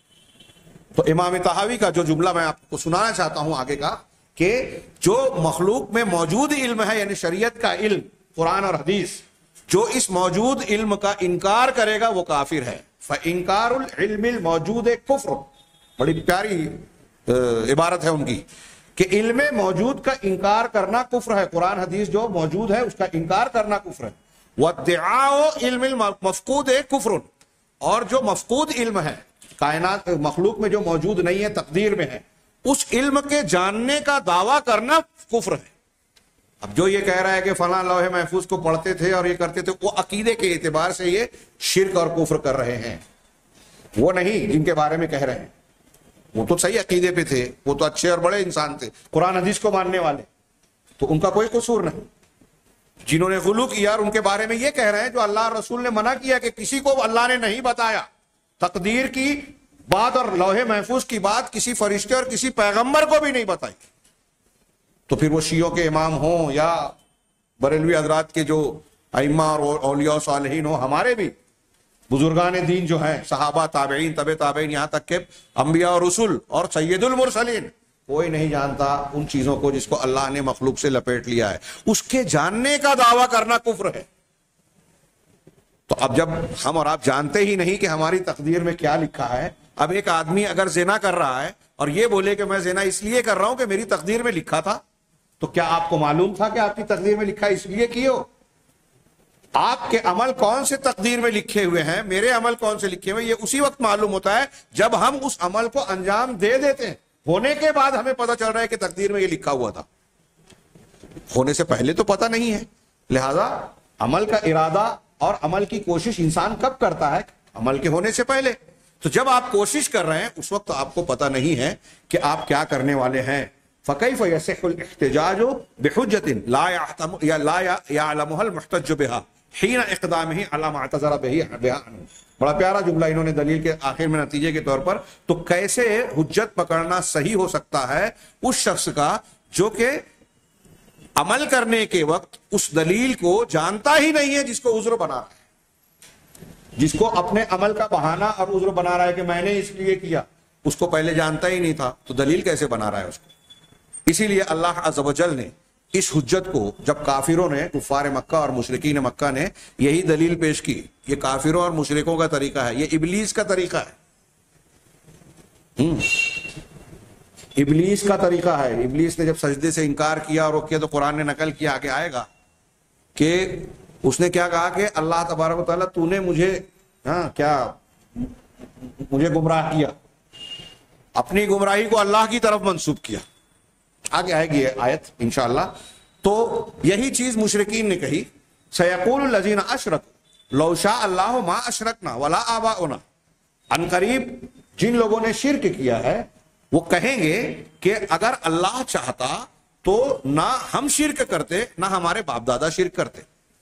تو امام طحاوی کا جو جملہ میں آپ کو سنانا چاہتا ہوں آگے کا، کہ جو مخلوق میں موجود علم ہے، یعنی شریعت کا علم، قرآن اور حدیث، جو اس موجود علم کا انکار کرے گا وہ کافر ہے۔ فَإِنْكَارُ الْعِلْمِ الْمَوْجُودِ كُفْرٌ، بڑی پیاری عبارت ہے ان کی، کہ علم موجود کا انکار کرنا کفر ہے، قرآن حدیث جو موجود ہے اس کا انکار کرنا کفر ہے۔ وَادِّعَاءُ عِلْمِ الْمَفْقُودِ كُفْرٌ، اور جو مفقود علم ہے، کائنات مخلوق میں جو موجود نہیں ہے، تقدیر میں ہے، اس علم کے جاننے کا دعویٰ کرنا کفر ہے۔ اب جو یہ کہہ رہا ہے کہ فلاں لوح محفوظ کو پڑھتے تھے اور یہ کرتے تھے، وہ عقیدے کے اعتبار سے یہ شرک اور کفر کر رہے ہیں، وہ نہیں جن کے بارے میں کہہ رہے ہیں۔ وہ تو صحیح عقیدے پہ تھے، وہ تو اچھے اور بڑے انسان تھے، قرآن حدیث کو ماننے والے، تو ان کا کوئی قصور نہیں۔ جنہوں نے غلو کیا اور ان کے بارے میں یہ کہہ رہے ہیں جو اللہ رسول نے منع کیا کہ کسی کو اللہ نے نہیں بتایا، تقدیر کی بات اور لوح محفوظ کی بات کسی فرشتے اور کسی پیغمبر کو بھی نہیں بتائی، تو پھر وہ شیعوں کے امام ہوں یا بریلوی حضرات کے جو ائمہ اور اولیاء و صالحین ہوں، ہمارے بھی بزرگان دین جو ہیں، صحابہ، تابعین، تبع تابعین، یہاں تک کہ انبیاء اور رسول اور سید المرسلین، کوئی نہیں جانتا ان چیزوں کو جس کو اللہ نے مخلوق سے لپیٹ لیا ہے، اس کے جاننے کا دعویٰ کرنا کفر ہے۔ تو اب جب ہم اور آپ جانتے ہی نہیں کہ ہماری تقدیر میں کیا لکھا ہے، اب ایک آدمی اگر زنا کر رہا ہے اور یہ بولے کہ میں زنا اس لیے کر رہا ہوں کہ میری تقدیر میں لکھا تھا، تو کیا آپ کو معلوم تھا کہ آپ کی تقدیر میں لکھا اس لیے کی ہو؟ آپ کے عمل کون سے تقدیر میں لکھے ہوئے ہیں، میرے عمل کون سے لکھے ہوئے، یہ اسی وقت معلوم ہوتا ہے جب ہم اس عمل کو انجام دے دیتے ہیں۔ ہونے کے بعد ہمیں پتہ چل رہا ہے کہ تقدیر میں یہ لکھا ہوا تھا، ہونے سے پہلے تو پتہ نہیں ہے۔ لہذا عمل کا ارادہ اور عمل کی کوشش انسان کب کرتا ہے؟ عمل کے ہونے سے پہلے۔ تو جب آپ کوشش کر رہے ہیں اس وقت آپ کو پتہ نہیں ہے کہ آپ کیا کرنے والے ہیں۔ فَكَيْفَ يَصِحُّ الْاحْتِجَاجُ بِحُجَّةٍ لَا يَعْتَمُ یا لا يَعْلَمُهَا الْمُحْتَجُّ بِهَا حِينَ إِقْدَامِهِ عَلَى مَا اعْتَذَرَ بِهِ۔ بڑا پیارا جملہ انہوں نے دلیل کے آخر میں نتیجے کے طور پر، تو کیسے حجت پکڑنا صحیح ہو سکتا ہے اس شخص کا جو کہ عمل کرنے کے وقت اس دلیل کو جانتا ہی نہیں ہے، جس کو عذر بنا رہا ہے، جس کو اپنے عمل کا بہانہ اور عذر بنا رہا ہے کہ میں نے اس لیے کیا، اس کو پہلے جانتا ہی نہیں تھا، تو دلیل کیسے بنا رہا ہے اس کو؟ اسی لیے اللہ عز و جل نے اس حجت کو، جب کافروں نے، کفار مکہ اور مشرکین مکہ نے یہی دلیل پیش کی، یہ کافروں اور مشرکوں کا طریقہ ہے، یہ ابلیس کا طریقہ ہے، ابلیس کا طریقہ ہے۔ ابلیس نے جب سجدے سے انکار کیا اور وہ کیا، تو قرآن نے نقل کیا، آگے آئے گا کہ اس نے کیا کہا کہ اللہ تبارک و تعالیٰ تو نے مجھے ہاں کیا مجھے گمراہ کیا، اپنی گمراہی کو اللہ کی طرف منسوب کیا۔ آگے آئے گی آیت انشاءاللہ۔ تو یہی چیز مشرکین نے کہی، سیقول الذین اشرکوا، لو شاء اللہ ما اشرکنا ولا آباؤنا، ان قریب جن لوگوں نے شرک کیا ہے وہ کہیں گے کہ اگر اللہ چاہتا تو نہ ہم شرک کرتے نہ ہمارے باپ دادا شرک کرتے.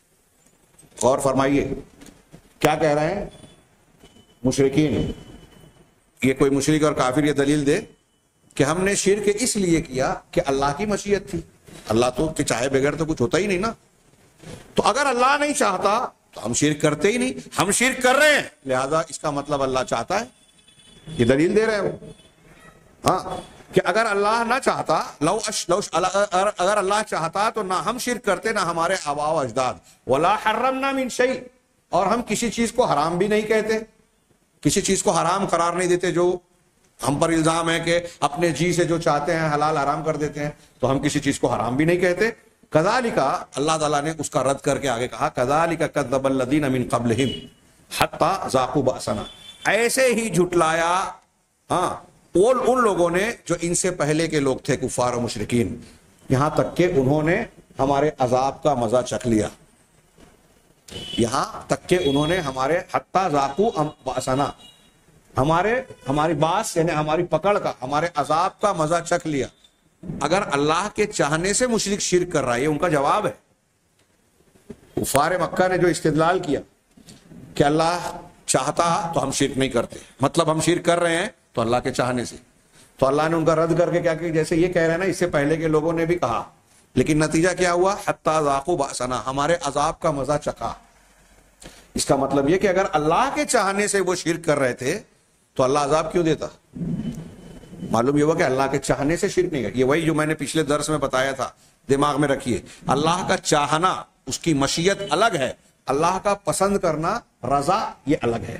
غور فرمائیے کیا کہہ رہے ہیں مشرکین. یہ کوئی مشرک اور کافر یہ دلیل دے کہ ہم نے شرک اس لیے کیا کہ اللہ کی مشیت تھی، اللہ تو کہ چاہے بغیر تو کچھ ہوتا ہی نہیں نا، تو اگر اللہ نہیں چاہتا تو ہم شرک کرتے ہی نہیں، ہم شرک کر رہے ہیں لہذا اس کا مطلب اللہ چاہتا ہے. یہ دلیل دے رہے ہیں وہ. ہاں کہ اگر اللہ نہ چاہتا، لو اش لو اگر اللہ چاہتا تو نہ ہم شرک کرتے نہ ہمارے آباء و اجداد. ولا حرمنا من شیء، اور ہم کسی چیز کو حرام بھی نہیں کہتے، کسی چیز کو حرام قرار نہیں دیتے. جو ہم پر الزام ہے کہ اپنے جی سے جو چاہتے ہیں حلال حرام کر دیتے ہیں، تو ہم کسی چیز کو حرام بھی نہیں کہتے. کذالک، اللہ تعالیٰ نے اس کا رد کر کے آگے کہا کذالک کذب الذین من قبلہم حتی ذاقوا بأسنا، ایسے ہی جھٹلایا ہاں وہ ان لوگوں نے جو ان سے پہلے کے لوگ تھے کفار و مشرکین، یہاں تک کہ انہوں نے ہمارے عذاب کا مزہ چکھ لیا، یہاں تک کہ انہوں نے ہمارے حتی ذاقوا بأسنا، ہمارے ہماری باس یعنی ہماری پکڑ کا، ہمارے عذاب کا مزہ چکھ لیا. اگر اللہ کے چاہنے سے مشرک شرک کر رہا ہے، یہ ان کا جواب ہے. کفار مکہ نے جو استدلال کیا کہ اللہ چاہتا تو ہم شرک نہیں کرتے، مطلب ہم شرک کر رہے ہیں تو اللہ کے چاہنے سے، تو اللہ نے ان کا رد کر کے کیا کہ جیسے یہ کہہ رہے ہیں نا اس سے پہلے کے لوگوں نے بھی کہا، لیکن نتیجہ کیا ہوا حتی ذاقوا بأسنا، ہمارے عذاب کا مزہ چکھا. اس کا مطلب یہ کہ اگر اللہ کے چاہنے سے وہ شرک کر رہے تھے تو اللہ عذاب کیوں دیتا؟ معلوم یہ ہوا کہ اللہ کے چاہنے سے شرک نہیں کر. یہ وہی جو میں نے پچھلے درس میں بتایا تھا، دماغ میں رکھیے. اللہ کا چاہنا اس کی مشیت الگ ہے، اللہ کا پسند کرنا رضا یہ الگ ہے.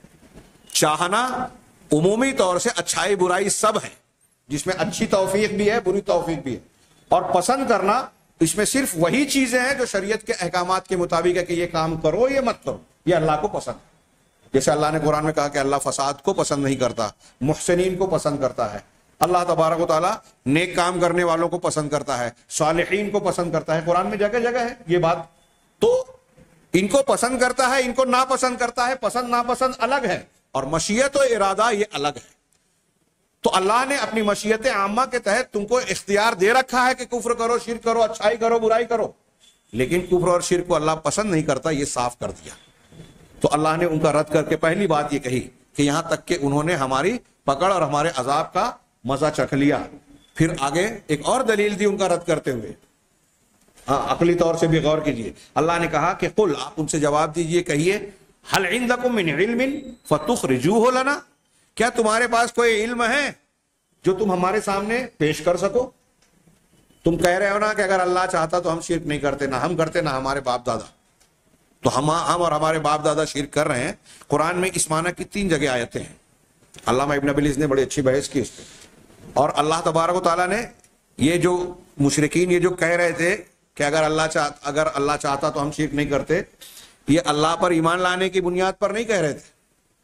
چاہنا عمومی طور سے اچھائی برائی سب ہے، جس میں اچھی توفیق بھی ہے بری توفیق بھی ہے، اور پسند کرنا اس میں صرف وہی چیزیں ہیں جو شریعت کے احکامات کے مطابق ہے کہ یہ کام کرو یہ مت کرو، یہ اللہ کو پسند ہے. جیسے اللہ نے قرآن میں کہا کہ اللہ فساد کو پسند نہیں کرتا، محسنین کو پسند کرتا ہے. اللہ تبارک و تعالیٰ نیک کام کرنے والوں کو پسند کرتا ہے، صالحین کو پسند کرتا ہے. قرآن میں جگہ جگہ ہے یہ بات. تو ان کو پسند کرتا ہے، ان کو ناپسند کرتا ہے. پسند ناپسند الگ ہے اور مشیت و ارادہ یہ الگ ہے. تو اللہ نے اپنی مشیت عامہ کے تحت تم کو اختیار دے رکھا ہے کہ کفر کرو، شرک کرو، اچھائی کرو، برائی کرو، لیکن کفر اور شرک کو اللہ پسند نہیں کرتا، یہ صاف کر دیا. تو اللہ نے ان کا رد کر کے پہلی بات یہ کہی کہ یہاں تک کہ انہوں نے ہماری پکڑ اور ہمارے عذاب کا مزہ چکھ لیا. پھر آگے ایک اور دلیل دی ان کا رد کرتے ہوئے، ہاں عقلی طور سے بھی غور کیجئے. اللہ نے کہا کہ قل، آپ ان سے جواب دیجئے، کہیے هل عندکم من علم فتخرجوه لنا، کیا تمہارے پاس کوئی علم ہے جو تم ہمارے سامنے پیش کر سکو؟ تم کہہ رہے ہو نا کہ اگر اللہ چاہتا تو ہم شرک نہیں کرتے، نہ ہم کرتے نہ ہمارے باپ دادا. تو ہم ہم اور ہمارے باپ دادا شرک کر رہے ہیں. قرآن میں اس معنی کی تین جگہ آیتیں ہیں. علامہ ابن ابی العز نے بڑی اچھی بحث کی اس پہ. اور اللہ تبارک و تعالیٰ نے یہ جو مشرکین یہ جو کہہ رہے تھے کہ اگر اللہ چاہتا اگر اللہ چاہتا تو ہم شرک نہیں کرتے، یہ اللہ پر ایمان لانے کی بنیاد پر نہیں کہہ رہے تھے.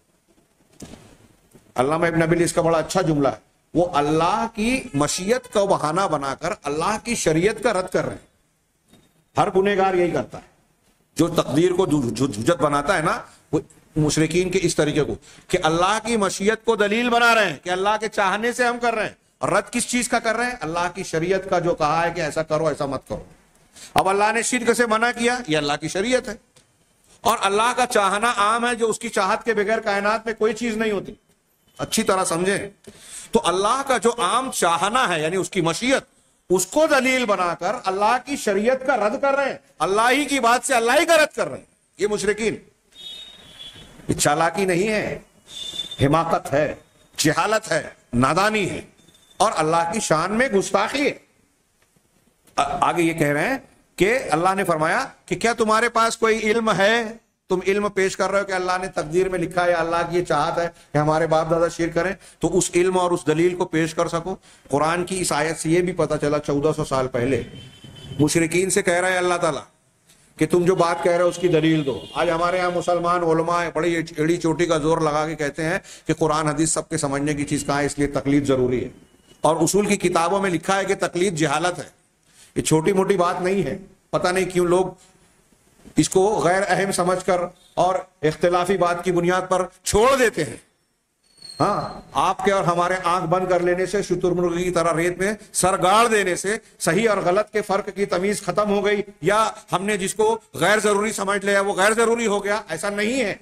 علامہ ابن ابی العز کا بڑا اچھا جملہ ہے، وہ اللہ کی مشیت کا بہانہ بنا کر اللہ کی شریعت کا رد کر رہے ہیں. ہر گنہگار یہی کرتا ہے، جو تقدیر کو جھجت بناتا ہے نا، وہ مشرکین کے اس طریقے کو کہ اللہ کی مشیت کو دلیل بنا رہے ہیں کہ اللہ کے چاہنے سے ہم کر رہے ہیں. اور رد کس چیز کا کر رہے ہیں؟ اللہ کی شریعت کا جو کہا ہے کہ ایسا کرو ایسا مت کرو. اب اللہ نے شرک سے منع کیا، یہ اللہ کی شریعت ہے. اور اللہ کا چاہنا عام ہے، جو اس کی چاہت کے بغیر کائنات میں کوئی چیز نہیں ہوتی. اچھی طرح سمجھیں. تو اللہ کا جو عام چاہنا ہے یعنی اس کی مشیت، اس کو دلیل بنا کر اللہ کی شریعت کا رد کر رہے ہیں. اللہ ہی کی بات سے اللہ ہی کا رد کر رہے ہیں یہ مشرکین. یہ چالاکی نہیں ہے، حماقت ہے، جہالت ہے، نادانی ہے، اور اللہ کی شان میں گستاخی ہے. آگے یہ کہہ رہے ہیں کہ اللہ نے فرمایا کہ کیا تمہارے پاس کوئی علم ہے، تم علم پیش کر رہے ہو کہ اللہ نے تقدیر میں لکھا ہے، اللہ کی یہ چاہت ہے کہ ہمارے باپ دادا شرک کریں، تو اس علم اور اس دلیل کو پیش کر سکو. قرآن کی اس آیت سے یہ بھی پتہ چلا چودہ سو سال پہلے مشرکین سے کہہ رہا ہے اللہ تعالیٰ کہ تم جو بات کہہ رہے ہو اس کی دلیل دو. آج ہمارے یہاں مسلمان علماء بڑی ایڑی چوٹی کا زور لگا کے کہتے ہیں کہ قرآن حدیث سب کے سمجھنے کی چیز کہاں ہے، اس لیے تقلید ضروری ہے. اور اصول کی کتابوں میں لکھا ہے کہ تقلید جہالت ہے. یہ چھوٹی موٹی بات نہیں ہے. پتہ نہیں کیوں لوگ اس کو غیر اہم سمجھ کر اور اختلافی بات کی بنیاد پر چھوڑ دیتے ہیں. ہاں آپ کے اور ہمارے آنکھ بند کر لینے سے، شتر مرغی کی طرح ریت میں سر گاڑ دینے سے صحیح اور غلط کے فرق کی تمیز ختم ہو گئی، یا ہم نے جس کو غیر ضروری سمجھ لیا وہ غیر ضروری ہو گیا. ایسا نہیں ہے.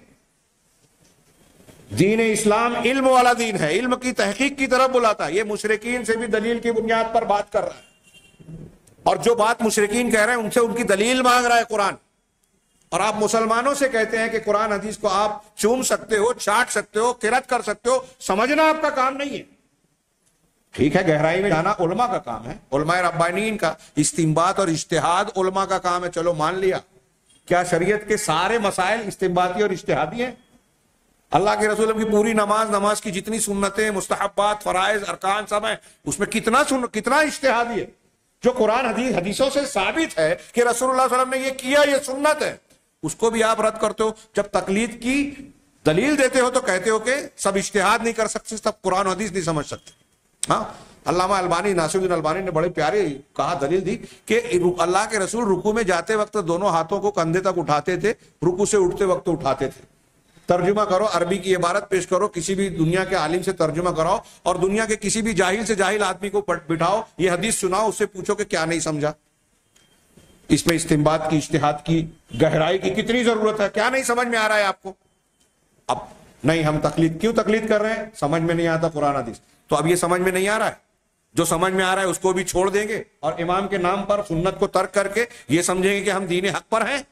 دین اسلام علم والا دین ہے، علم کی تحقیق کی طرف بلاتا ہے. یہ مشرکین سے بھی دلیل کی بنیاد پر بات کر رہا ہے، اور جو بات مشرکین کہہ رہے ہیں ان سے ان کی دلیل مانگ رہا ہے قرآن. اور آپ مسلمانوں سے کہتے ہیں کہ قرآن حدیث کو آپ چوم سکتے ہو، چاٹ سکتے ہو، قرأت کر سکتے ہو، سمجھنا آپ کا کام نہیں ہے. ٹھیک ہے، گہرائی میں جانا علماء کا کام ہے، علماء ربانیین کا. استنباط اور اجتہاد علماء کا کام ہے، چلو مان لیا. کیا شریعت کے سارے مسائل استنباطی اور اجتہادی ہیں؟ اللہ کے رسول کی پوری نماز، نماز کی جتنی سنتیں، مستحبات، فرائض، ارکان سب ہیں، اس میں کتنا سن کتنا اجتہادی ہے؟ جو قرآن حدیث حدیثوں سے ثابت ہے کہ رسول اللہ صلی اللہ علیہ وسلم نے یہ کیا، یہ سنت ہے، اس کو بھی آپ رد کرتے ہو. جب تقلید کی دلیل دیتے ہو تو کہتے ہو کہ سب اجتہاد نہیں کر سکتے، سب قرآن حدیث نہیں سمجھ سکتے. ہاں علامہ البانی، ناصر الدین البانی نے بڑے پیارے کہا، دلیل دی کہ اللہ کے رسول رکوع میں جاتے وقت دونوں ہاتھوں کو کندھے تک اٹھاتے تھے، رکوع سے اٹھتے وقت اٹھاتے تھے. ترجمہ کرو، عربی کی عبارت پیش کرو، کسی بھی دنیا کے عالم سے ترجمہ کراؤ، اور دنیا کے کسی بھی جاہل سے جاہل آدمی کو بٹھاؤ، یہ حدیث سناؤ، اس سے پوچھو کہ کیا نہیں سمجھا، اس میں استنباط کی، اجتہاد کی گہرائی کی کتنی ضرورت ہے، کیا نہیں سمجھ میں آ رہا ہے آپ کو؟ اب نہیں، ہم تقلید کیوں تقلید کر رہے ہیں؟ سمجھ میں نہیں آتا قرآن حدیث. تو اب یہ سمجھ میں نہیں آ رہا ہے، جو سمجھ میں آ رہا ہے اس کو بھی چھوڑ دیں گے، اور امام کے نام پر سنت کو ترک کر کے یہ سمجھیں گے کہ ہم دین حق پر ہیں.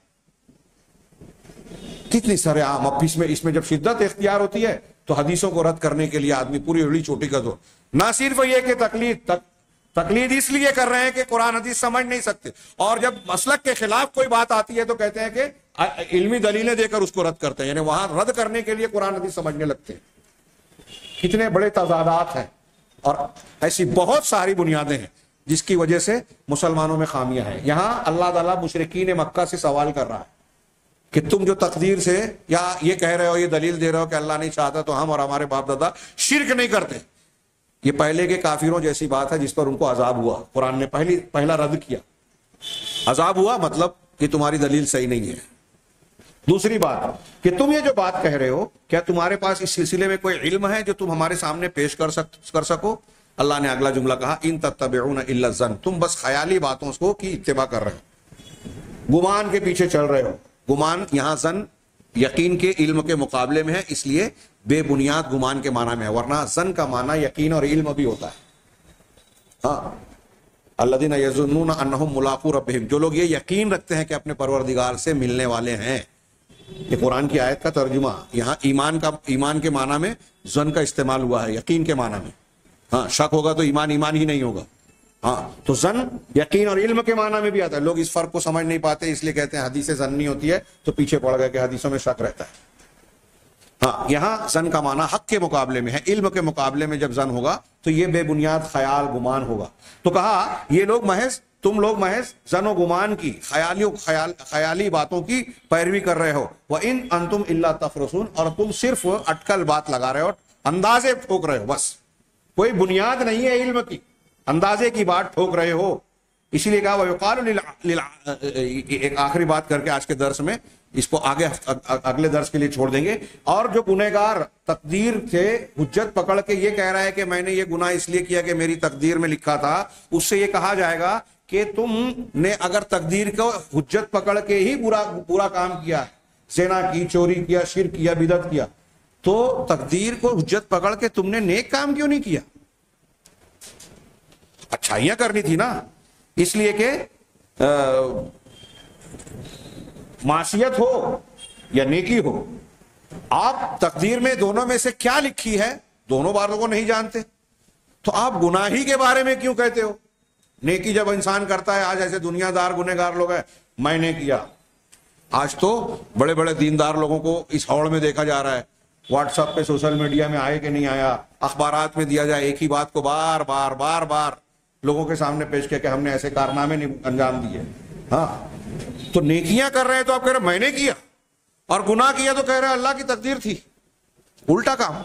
کتنی سارے عام. اب اس میں اس میں جب شدت اختیار ہوتی ہے تو حدیثوں کو رد کرنے کے لیے آدمی پوری اڑی چوٹی کا دور. نہ صرف یہ کہ تقلید تک تقلید اس لیے کر رہے ہیں کہ قرآن حدیث سمجھ نہیں سکتے، اور جب مسلک کے خلاف کوئی بات آتی ہے تو کہتے ہیں کہ علمی دلیلیں دے کر اس کو رد کرتے ہیں، یعنی وہاں رد کرنے کے لیے قرآن حدیث سمجھنے لگتے ہیں. کتنے بڑے تضادات ہیں، اور ایسی بہت ساری بنیادیں ہیں جس کی وجہ سے مسلمانوں میں خامیاں ہیں. یہاں اللہ تعالیٰ مشرکین مکہ سے سوال کر رہا ہے کہ تم جو تقدیر سے یا یہ کہہ رہے ہو، یہ دلیل دے رہے ہو کہ اللہ نہیں چاہتا تو ہم اور ہمارے باپ دادا شرک نہیں کرتے، یہ پہلے کے کافروں جیسی بات ہے جس پر ان کو عذاب ہوا. قرآن نے پہلی پہلا رد کیا، عذاب ہوا مطلب کہ تمہاری دلیل صحیح نہیں ہے. دوسری بات کہ تم یہ جو بات کہہ رہے ہو، کیا تمہارے پاس اس سلسلے میں کوئی علم ہے جو تم ہمارے سامنے پیش کر سک کر سکو؟ اللہ نے اگلا جملہ کہا، ان تتبعون الا الظن، تم بس خیالی باتوں کو کی اتباع کر رہے ہو، گمان کے پیچھے چل رہے ہو. گمان یہاں زن یقین کے علم کے مقابلے میں ہے، اس لیے بے بنیاد گمان کے معنی میں ہے، ورنہ زن کا معنی یقین اور علم بھی ہوتا ہے. ہاں الذین یظنون انہم ملاقو ربہم، جو لوگ یہ یقین رکھتے ہیں کہ اپنے پروردگار سے ملنے والے ہیں. یہ قرآن کی آیت کا ترجمہ. یہاں ایمان کا ایمان کے معنی میں زن کا استعمال ہوا ہے، یقین کے معنی میں. ہاں شک ہوگا تو ایمان ایمان ہی نہیں ہوگا. ہاں تو زن یقین اور علم کے معنی میں بھی آتا ہے. لوگ اس فرق کو سمجھ نہیں پاتے، اس لیے کہتے ہیں حدیث زنی ہوتی ہے تو پیچھے پڑ گئے کہ حدیثوں میں شک رہتا ہے. ہاں یہاں زن کا معنی حق کے مقابلے میں ہے، علم کے مقابلے میں جب زن ہوگا تو یہ بے بنیاد خیال گمان ہوگا. تو کہا یہ لوگ محض تم لوگ محض زن و گمان کی، خیالیوں خیال خیالی باتوں کی پیروی کر رہے ہو. وَإِنْ أَنْتُمْ إِلَّا تَخْرُصُونَ، اور تم صرف اٹکل بات لگا رہے ہو، اندازے ٹھوک رہے ہو، بس کوئی بنیاد نہیں ہے علم کی، اندازے کی بات ٹھوک رہے ہو. اسی لیے کہا وَيُقَالُ، ایک آخری بات کر کے آج کے درس میں اس کو آگے اگلے درس کے لیے چھوڑ دیں گے. اور جو گنہگار تقدیر سے حجت پکڑ کے یہ کہہ رہا ہے کہ میں نے یہ گناہ اس لیے کیا کہ میری تقدیر میں لکھا تھا، اس سے یہ کہا جائے گا کہ تم نے اگر تقدیر کو حجت پکڑ کے ہی برا برا کام کیا، زنا کی، چوری کیا، شرک کیا، بدعت کیا، تو تقدیر کو حجت پکڑ کے تم نے نیک کام کیوں نہیں کیا؟ اچھائیاں کرنی تھی نا. اس لیے کہ معصیت ہو یا نیکی ہو، آپ تقدیر میں دونوں میں سے کیا لکھی ہے دونوں باتوں کو نہیں جانتے، تو آپ گناہی کے بارے میں کیوں کہتے ہو؟ نیکی جب انسان کرتا ہے، آج ایسے دنیا دار گنہگار لوگ ہیں، میں نے کیا. آج تو بڑے بڑے دیندار لوگوں کو اس ہوڑ میں دیکھا جا رہا ہے، واٹس ایپ پہ، سوشل میڈیا میں آئے کہ نہیں آیا، اخبارات میں دیا جائے، ایک ہی بات کو بار بار بار بار لوگوں کے سامنے پیش کیا کہ ہم نے ایسے کارنامے نہیں انجام دیے. ہاں تو نیکیاں کر رہے ہیں تو آپ کہہ رہے میں نے کیا، اور گناہ کیا تو کہہ رہے اللہ کی تقدیر تھی. الٹا کام.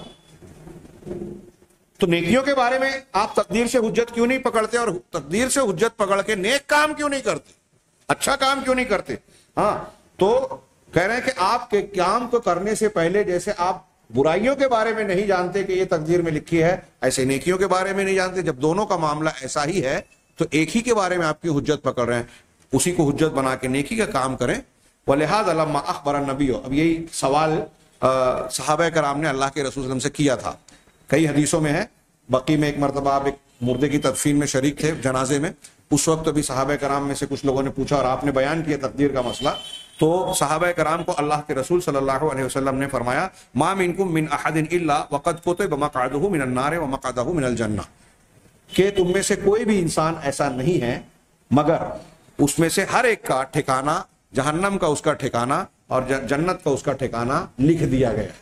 تو نیکیوں کے بارے میں آپ تقدیر سے حجت کیوں نہیں پکڑتے، اور تقدیر سے حجت پکڑ کے نیک کام کیوں نہیں کرتے، اچھا کام کیوں نہیں کرتے؟ ہاں تو کہہ رہے ہیں کہ آپ کے کام کو کرنے سے پہلے جیسے آپ برائیوں کے بارے میں نہیں جانتے کہ یہ تقدیر میں لکھی ہے، ایسے نیکیوں کے بارے میں نہیں جانتے. جب دونوں کا معاملہ ایسا ہی ہے تو ایک ہی کے بارے میں آپ کی حجت پکڑ رہے ہیں، اسی کو حجت بنا کے نیکی کا کام کریں. وَلِهَذَا لَمَّا أَخْبَرَ النَّبِيُّ، اب یہی سوال صحابہ کرام نے اللہ کے رسول صلی اللہ علیہ وسلم سے کیا تھا. کئی حدیثوں میں ہے، بقی میں ایک مرتبہ آپ ایک مردے کی تدفین میں شریک تھے جنازے میں، اس وقت بھی صحابہ کرام میں سے کچھ لوگوں نے پوچھا اور آپ نے بیان کیا تقدیر کا مسئلہ. تو صحابہ کرام کو اللہ کے رسول صلی اللہ علیہ وسلم نے فرمایا ما منکم من احد الا وقد کتب مقعده من النار ومقعده من الجنہ، کہ تم میں سے کوئی بھی انسان ایسا نہیں ہے مگر اس میں سے ہر ایک کا ٹھکانہ جہنم کا اس کا ٹھکانہ اور جنت کا اس کا ٹھکانہ لکھ دیا گیا ہے.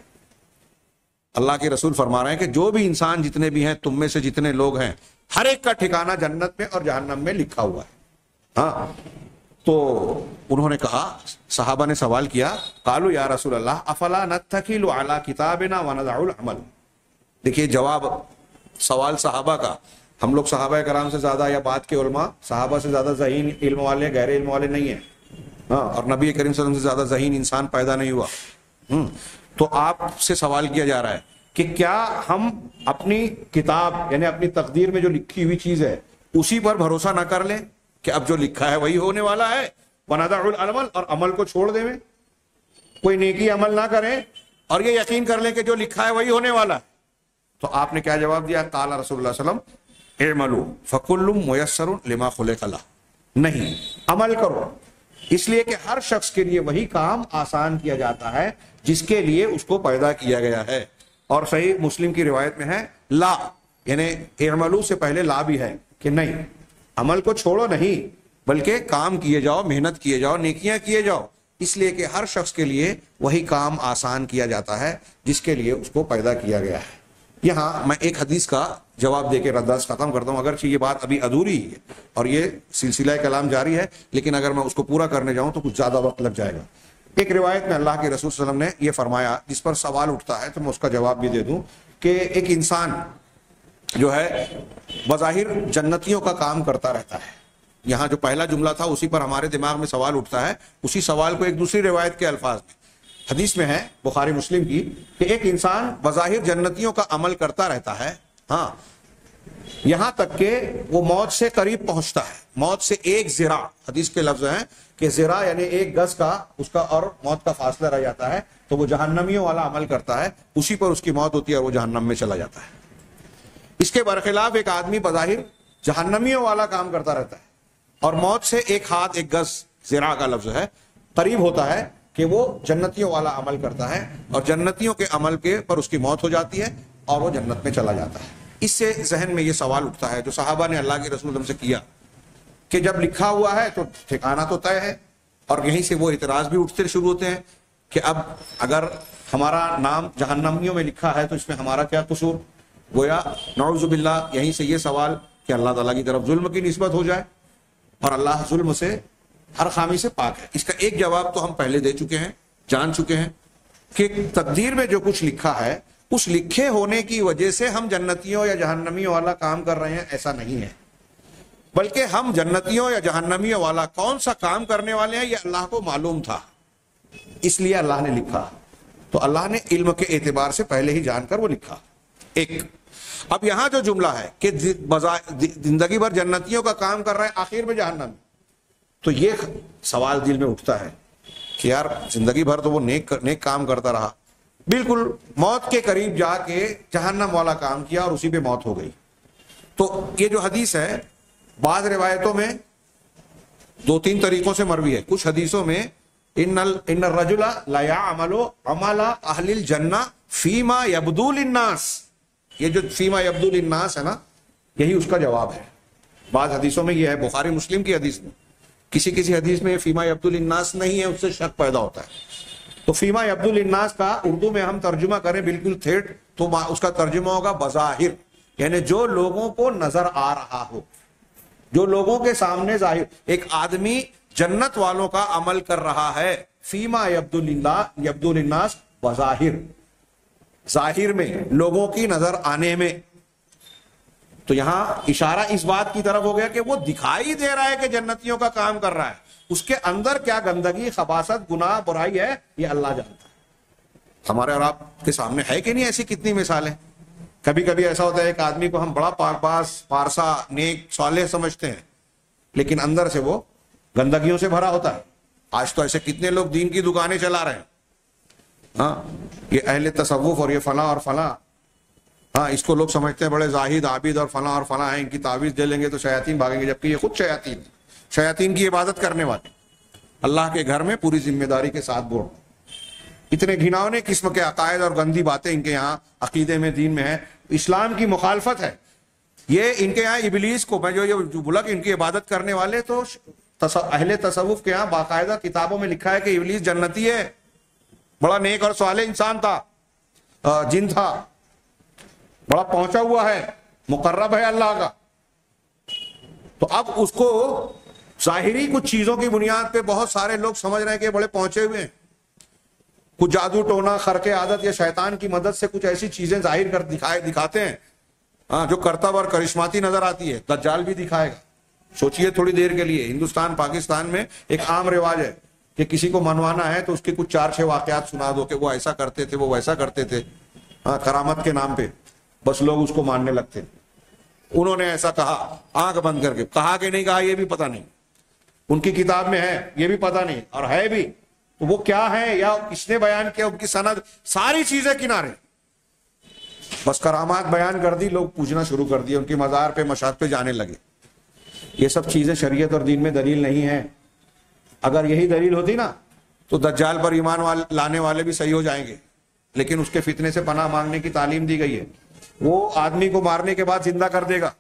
اللہ کے رسول فرما رہے ہیں کہ جو بھی انسان جتنے بھی ہیں تم میں سے جتنے لوگ ہیں ہر ایک کا ٹھکانہ جنت میں اور جہنم میں لکھا ہوا ہے. ہاں تو انہوں نے کہا، صحابہ نے سوال کیا، قالوا یا رسول اللہ افلا نتکل علی کتابنا ونضع العمل. دیکھیے جواب سوال صحابہ کا، ہم لوگ صحابہ کرام سے زیادہ یا بعد کے علماء صحابہ سے زیادہ ذہین علم والے گہرے علم والے نہیں ہیں، ہاں، اور نبی کریم صلی اللہ علیہ وسلم سے زیادہ ذہین انسان پیدا نہیں ہوا. ہم تو آپ سے سوال کیا جا رہا ہے کہ کیا ہم اپنی کتاب یعنی اپنی تقدیر میں جو لکھی ہوئی چیز ہے اسی پر بھروسہ نہ کر لیں کہ اب جو لکھا ہے وہی ہونے والا ہے، وَنَدَعُ الْعَمَلَ، اور عمل کو چھوڑ دیں، کوئی نیکی عمل نہ کریں اور یہ یقین کر لیں کہ جو لکھا ہے وہی ہونے والا ہے. تو آپ نے کیا جواب دیا؟ قال رسول اللہ صلی اللہ علیہ وسلم اعملوا فکل میسر لما خلق لہ، نہیں، عمل کرو، اس لیے کہ ہر شخص کے لیے وہی کام آسان کیا جاتا ہے جس کے لیے اس کو پیدا کیا گیا ہے. اور صحیح مسلم کی روایت میں ہے لا، یعنی اعملوا سے پہلے لا بھی ہے کہ نہیں، عمل کو چھوڑو نہیں بلکہ کام کیے جاؤ، محنت کیے جاؤ، نیکیاں کیے جاؤ، اس لیے کہ ہر شخص کے لیے وہی کام آسان کیا جاتا ہے جس کے لیے اس کو پیدا کیا گیا ہے. یہاں میں ایک حدیث کا جواب دے کے درس ختم کرتا ہوں، اگرچہ یہ بات ابھی ادھوری ہے اور یہ سلسلہ کلام جاری ہے، لیکن اگر میں اس کو پورا کرنے جاؤں تو کچھ زیادہ وقت لگ جائے گا. ایک روایت میں اللہ کے رسول صلی اللہ علیہ وسلم نے یہ فرمایا، جس پر سوال اٹھتا ہے تو میں اس کا جواب بھی دے دوں، کہ ایک انسان جو ہے بظاہر جنتیوں کا کام کرتا رہتا ہے. یہاں جو پہلا جملہ تھا اسی پر ہمارے دماغ میں سوال اٹھتا ہے، اسی سوال کو ایک دوسری روایت کے الفاظ میں حدیث میں ہے بخاری مسلم کی، کہ ایک انسان بظاہر جنتیوں کا عمل کرتا رہتا ہے، ہاں، یہاں تک کہ وہ موت سے قریب پہنچتا ہے. موت سے ایک ذراع، حدیث کے لفظ ہیں کہ ذراع یعنی ایک گز کا اس کا اور موت کا فاصلہ رہ جاتا ہے، تو وہ جہنمیوں والا عمل کرتا ہے، اسی پر اس کی موت ہوتی ہے اور وہ جہنم میں چلا جاتا ہے. اس کے برخلاف ایک آدمی بظاہر جہنمیوں والا کام کرتا رہتا ہے اور موت سے ایک ہاتھ ایک گز، ذراع کا لفظ ہے، قریب ہوتا ہے کہ وہ جنتیوں والا عمل کرتا ہے اور جنتیوں کے عمل کے پر اس کی موت ہو جاتی ہے اور وہ جنت میں چلا جاتا ہے. اس سے ذہن میں یہ سوال اٹھتا ہے جو صحابہ نے اللہ کے رسول سے کیا کہ جب لکھا ہوا ہے تو ٹھکانہ تو طے ہے، اور یہیں سے وہ اعتراض بھی اٹھتے شروع ہوتے ہیں کہ اب اگر ہمارا نام جہنمیوں میں لکھا ہے تو اس میں ہمارا کیا قصور؟ گویا نعوذ باللہ یہیں سے یہ سوال کہ اللہ تعالیٰ کی طرف ظلم کی نسبت ہو جائے، اور اللہ ظلم سے ہر خامی سے پاک ہے. اس کا ایک جواب تو ہم پہلے دے چکے ہیں، جان چکے ہیں کہ تقدیر میں جو کچھ لکھا ہے اس لکھے ہونے کی وجہ سے ہم جنتیوں یا جہنمیوں والا کام کر رہے ہیں، ایسا نہیں ہے، بلکہ ہم جنتیوں یا جہنمیوں والا کون سا کام کرنے والے ہیں یہ اللہ کو معلوم تھا، اس لیے اللہ نے لکھا. تو اللہ نے علم کے اعتبار سے پہلے ہی جان کر وہ لکھا. ایک اب یہاں جو جملہ ہے کہ زندگی بھر جنتیوں کا کام کر رہے ہیں، آخر میں جہنم، تو یہ سوال دل میں اٹھتا ہے کہ یار زندگی بھر تو وہ نیک نیک کام کرتا رہا، بالکل موت کے قریب جا کے جہنم والا کام کیا اور اسی پہ موت ہو گئی. تو یہ جو حدیث ہے بعض روایتوں میں دو تین طریقوں سے مروی ہے. کچھ حدیثوں میں ان ان الرجل لا يعمل عمل اهل الجنہ فيما يبدو للناس، یہ جو فیما یبدو للناس ہے نا، یہی اس کا جواب ہے. بعض حدیثوں میں یہ ہے، بخاری مسلم کی حدیث میں، کسی کسی حدیث میں فیما یبدو للناس نہیں ہے، اس سے شک پیدا ہوتا ہے. تو فیما یبدو للناس کا اردو میں ہم ترجمہ کریں بالکل تھیٹ تو اس کا ترجمہ ہوگا بظاہر، یعنی جو لوگوں کو نظر آ رہا ہو، جو لوگوں کے سامنے ظاہر. ایک آدمی جنت والوں کا عمل کر رہا ہے، فیما یبدو للہ یبدو للناس، بظاہر، ظاہر میں، لوگوں کی نظر آنے میں. تو یہاں اشارہ اس بات کی طرف ہو گیا کہ وہ دکھائی دے رہا ہے کہ جنتیوں کا کام کر رہا ہے، اس کے اندر کیا گندگی، خباثت، گناہ، برائی ہے، یہ اللہ جانتا ہے۔ ہمارے اور آپ کے سامنے ہے کہ نہیں ایسی کتنی مثالیں؟ کبھی کبھی ایسا ہوتا ہے ایک آدمی کو ہم بڑا پاک باز، پارسا، نیک، صالح سمجھتے ہیں، لیکن اندر سے وہ گندگیوں سے بھرا ہوتا ہے۔ آج تو ایسے کتنے لوگ دین کی دکانیں چلا رہے ہیں، ہاں یہ اہل تصوف اور یہ فلاں اور فلاں، ہاں اس کو لوگ سمجھتے ہیں بڑے زاہد، عابد اور فلاں اور فلاں ہیں، ان کی تعویذ دے لیں گے تو شیاطین بھاگیں گے، جبکہ یہ خود شیاطین شیاطین کی عبادت کرنے والے، اللہ کے گھر میں پوری ذمہ داری کے ساتھ بول۔ اتنے گھناؤنے قسم کے عقائد اور گندی باتیں ان کے یہاں عقیدے میں، دین میں ہے، اسلام کی مخالفت ہے۔ یہ ان کے یہاں ابلیس کو، میں جو جو بولا کہ ان کی عبادت کرنے والے، تو اہل تصوف کے یہاں باقاعدہ کتابوں میں لکھا ہے کہ ابلیس جنتی ہے، بڑا نیک اور صالح انسان تھا، جن تھا، بڑا پہنچا ہوا ہے، مقرب ہے اللہ کا۔ تو اب اس کو ظاہری کچھ چیزوں کی بنیاد پہ بہت سارے لوگ سمجھ رہے ہیں کہ بڑے پہنچے ہوئے ہیں، کچھ جادو ٹونا، خرق عادت یا شیطان کی مدد سے کچھ ایسی چیزیں ظاہر کر دکھائے دکھاتے ہیں، ہاں جو کرتب اور کرشماتی نظر آتی ہے۔ دجال بھی دکھائے گا، سوچئے تھوڑی دیر کے لیے۔ ہندوستان پاکستان میں ایک عام رواج ہے کہ کسی کو منوانا ہے تو اس کے کچھ چار چھ واقعات سنا دو کہ وہ ایسا کرتے تھے، وہ ویسا کرتے تھے، ہاں کرامت کے نام پہ، بس لوگ اس کو ماننے لگتے۔ انہوں نے ایسا کہا، آنکھ بند کر کے کہا کہ نہیں کہا یہ بھی پتہ نہیں، ان کی کتاب میں ہے یہ بھی پتہ نہیں، اور ہے بھی تو وہ کیا ہے یا کس نے بیان کیا، ان کی سند، ساری چیزیں کنارے، بس کرامات بیان کر دی، لوگ پوچھنا شروع کر دیے، ان کی مزار پہ مشہد پہ جانے لگے۔ یہ سب چیزیں شریعت اور دین میں دلیل نہیں ہے۔ اگر یہی دلیل ہوتی نا تو دجال پر ایمان وال لانے والے بھی صحیح ہو جائیں گے، لیکن اس کے فتنے سے پناہ مانگنے کی تعلیم دی گئی ہے۔ وہ آدمی کو مارنے کے بعد زندہ کر دے گا،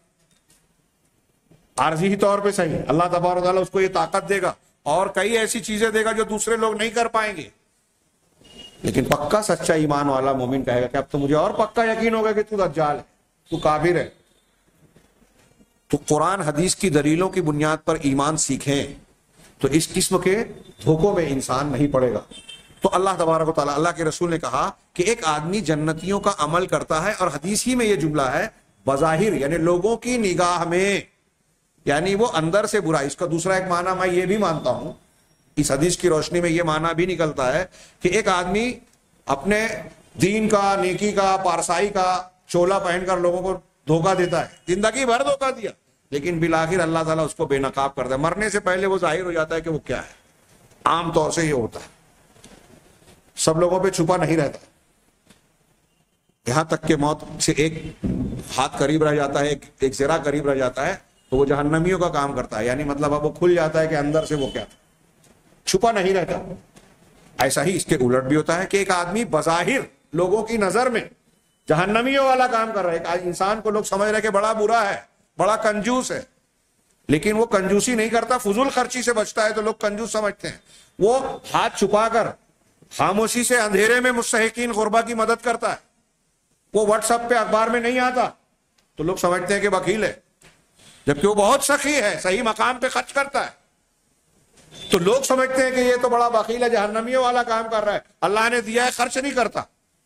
عارضی طور پہ صحیح، اللہ تبارک و تعالیٰ اس کو یہ طاقت دے گا اور کئی ایسی چیزیں دے گا جو دوسرے لوگ نہیں کر پائیں گے، لیکن پکا سچا ایمان والا مومن کہے گا کہ اب تو مجھے اور پکا یقین ہوگا کہ تو دجال ہے، تو کافر ہے۔ تو قرآن حدیث کی دلیلوں کی بنیاد پر ایمان سیکھیں تو اس قسم کے دھوکوں میں انسان نہیں پڑے گا۔ تو اللہ تبارک و تعالیٰ، اللہ کے رسول نے کہا کہ ایک آدمی جنتیوں کا عمل کرتا ہے، اور حدیث ہی میں یہ جملہ ہے، بظاہر یعنی لوگوں کی نگاہ میں، یعنی وہ اندر سے برا۔ اس کا دوسرا ایک معنی میں یہ بھی مانتا ہوں، اس حدیث کی روشنی میں یہ معنی بھی نکلتا ہے کہ ایک آدمی اپنے دین کا، نیکی کا، پارسائی کا چولہ پہن کر لوگوں کو دھوکہ دیتا ہے، زندگی بھر دھوکہ دیا، لیکن بالآخر اللہ تعالیٰ اس کو بے نقاب کرتا ہے، مرنے سے پہلے وہ ظاہر ہو جاتا ہے کہ وہ کیا ہے۔ عام طور سے یہ ہوتا ہے، سب لوگوں پہ چھپا نہیں رہتا، یہاں تک کہ موت سے ایک ہاتھ قریب رہ جاتا ہے، ایک ایک ذرا قریب رہ جاتا ہے تو وہ جہنمیوں کا کام کرتا ہے، یعنی مطلب اب وہ کھل جاتا ہے کہ اندر سے وہ کیا تھا، چھپا نہیں رہتا۔ ایسا ہی اس کے الٹ بھی ہوتا ہے کہ ایک آدمی بظاہر لوگوں کی نظر میں جہنمیوں والا کام کر رہا ہے، ایک انسان کو لوگ سمجھ رہے ہیں کہ بڑا برا ہے، بڑا کنجوس ہے، لیکن وہ کنجوسی نہیں کرتا، فضول خرچی سے بچتا ہے تو لوگ کنجوس سمجھتے ہیں۔ وہ ہاتھ چھپا کر خاموشی سے اندھیرے میں مستحقین غربا کی مدد کرتا ہے، وہ واٹس ایپ پہ اخبار میں نہیں آتا تو لوگ سمجھتے ہیں کہ وکیل ہے، جبکہ وہ بہت سخی ہے، صحیح مقام پہ خرچ کرتا ہے، تو لوگ سمجھتے ہیں کہ یہ تو بڑا بخیل ہے، جہنمیوں والا کام کر رہا ہے، اللہ نے دیا ہے خرچ نہیں کرتا،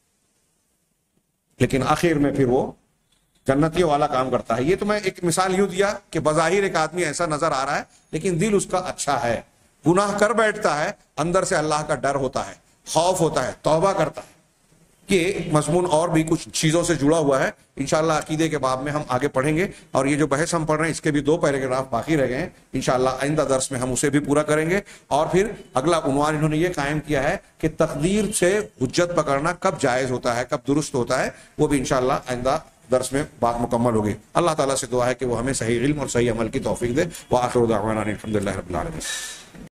لیکن آخر میں پھر وہ جنتیوں والا کام کرتا ہے۔ یہ تو میں ایک مثال یوں دیا کہ بظاہر ایک آدمی ایسا نظر آ رہا ہے لیکن دل اس کا اچھا ہے، گناہ کر بیٹھتا ہے، اندر سے اللہ کا ڈر ہوتا ہے، خوف ہوتا ہے، توبہ کرتا ہے۔ یہ مضمون اور بھی کچھ چیزوں سے جڑا ہوا ہے، انشاءاللہ عقیدے کے باب میں ہم آگے پڑھیں گے، اور یہ جو بحث ہم پڑھ رہے ہیں اس کے بھی دو پیراگراف باقی رہ گئے ہیں، انشاءاللہ آئندہ درس میں ہم اسے بھی پورا کریں گے۔ اور پھر اگلا عنوان انہوں نے یہ قائم کیا ہے کہ تقدیر سے حجت پکڑنا کب جائز ہوتا ہے، کب درست ہوتا ہے، وہ بھی انشاءاللہ آئندہ درس میں بات مکمل ہوگی۔ اللہ تعالیٰ سے دعا ہے کہ وہ ہمیں صحیح علم اور صحیح عمل کی توفیق دے۔ وآخر دعوانا الحمدللہ رب العالمین۔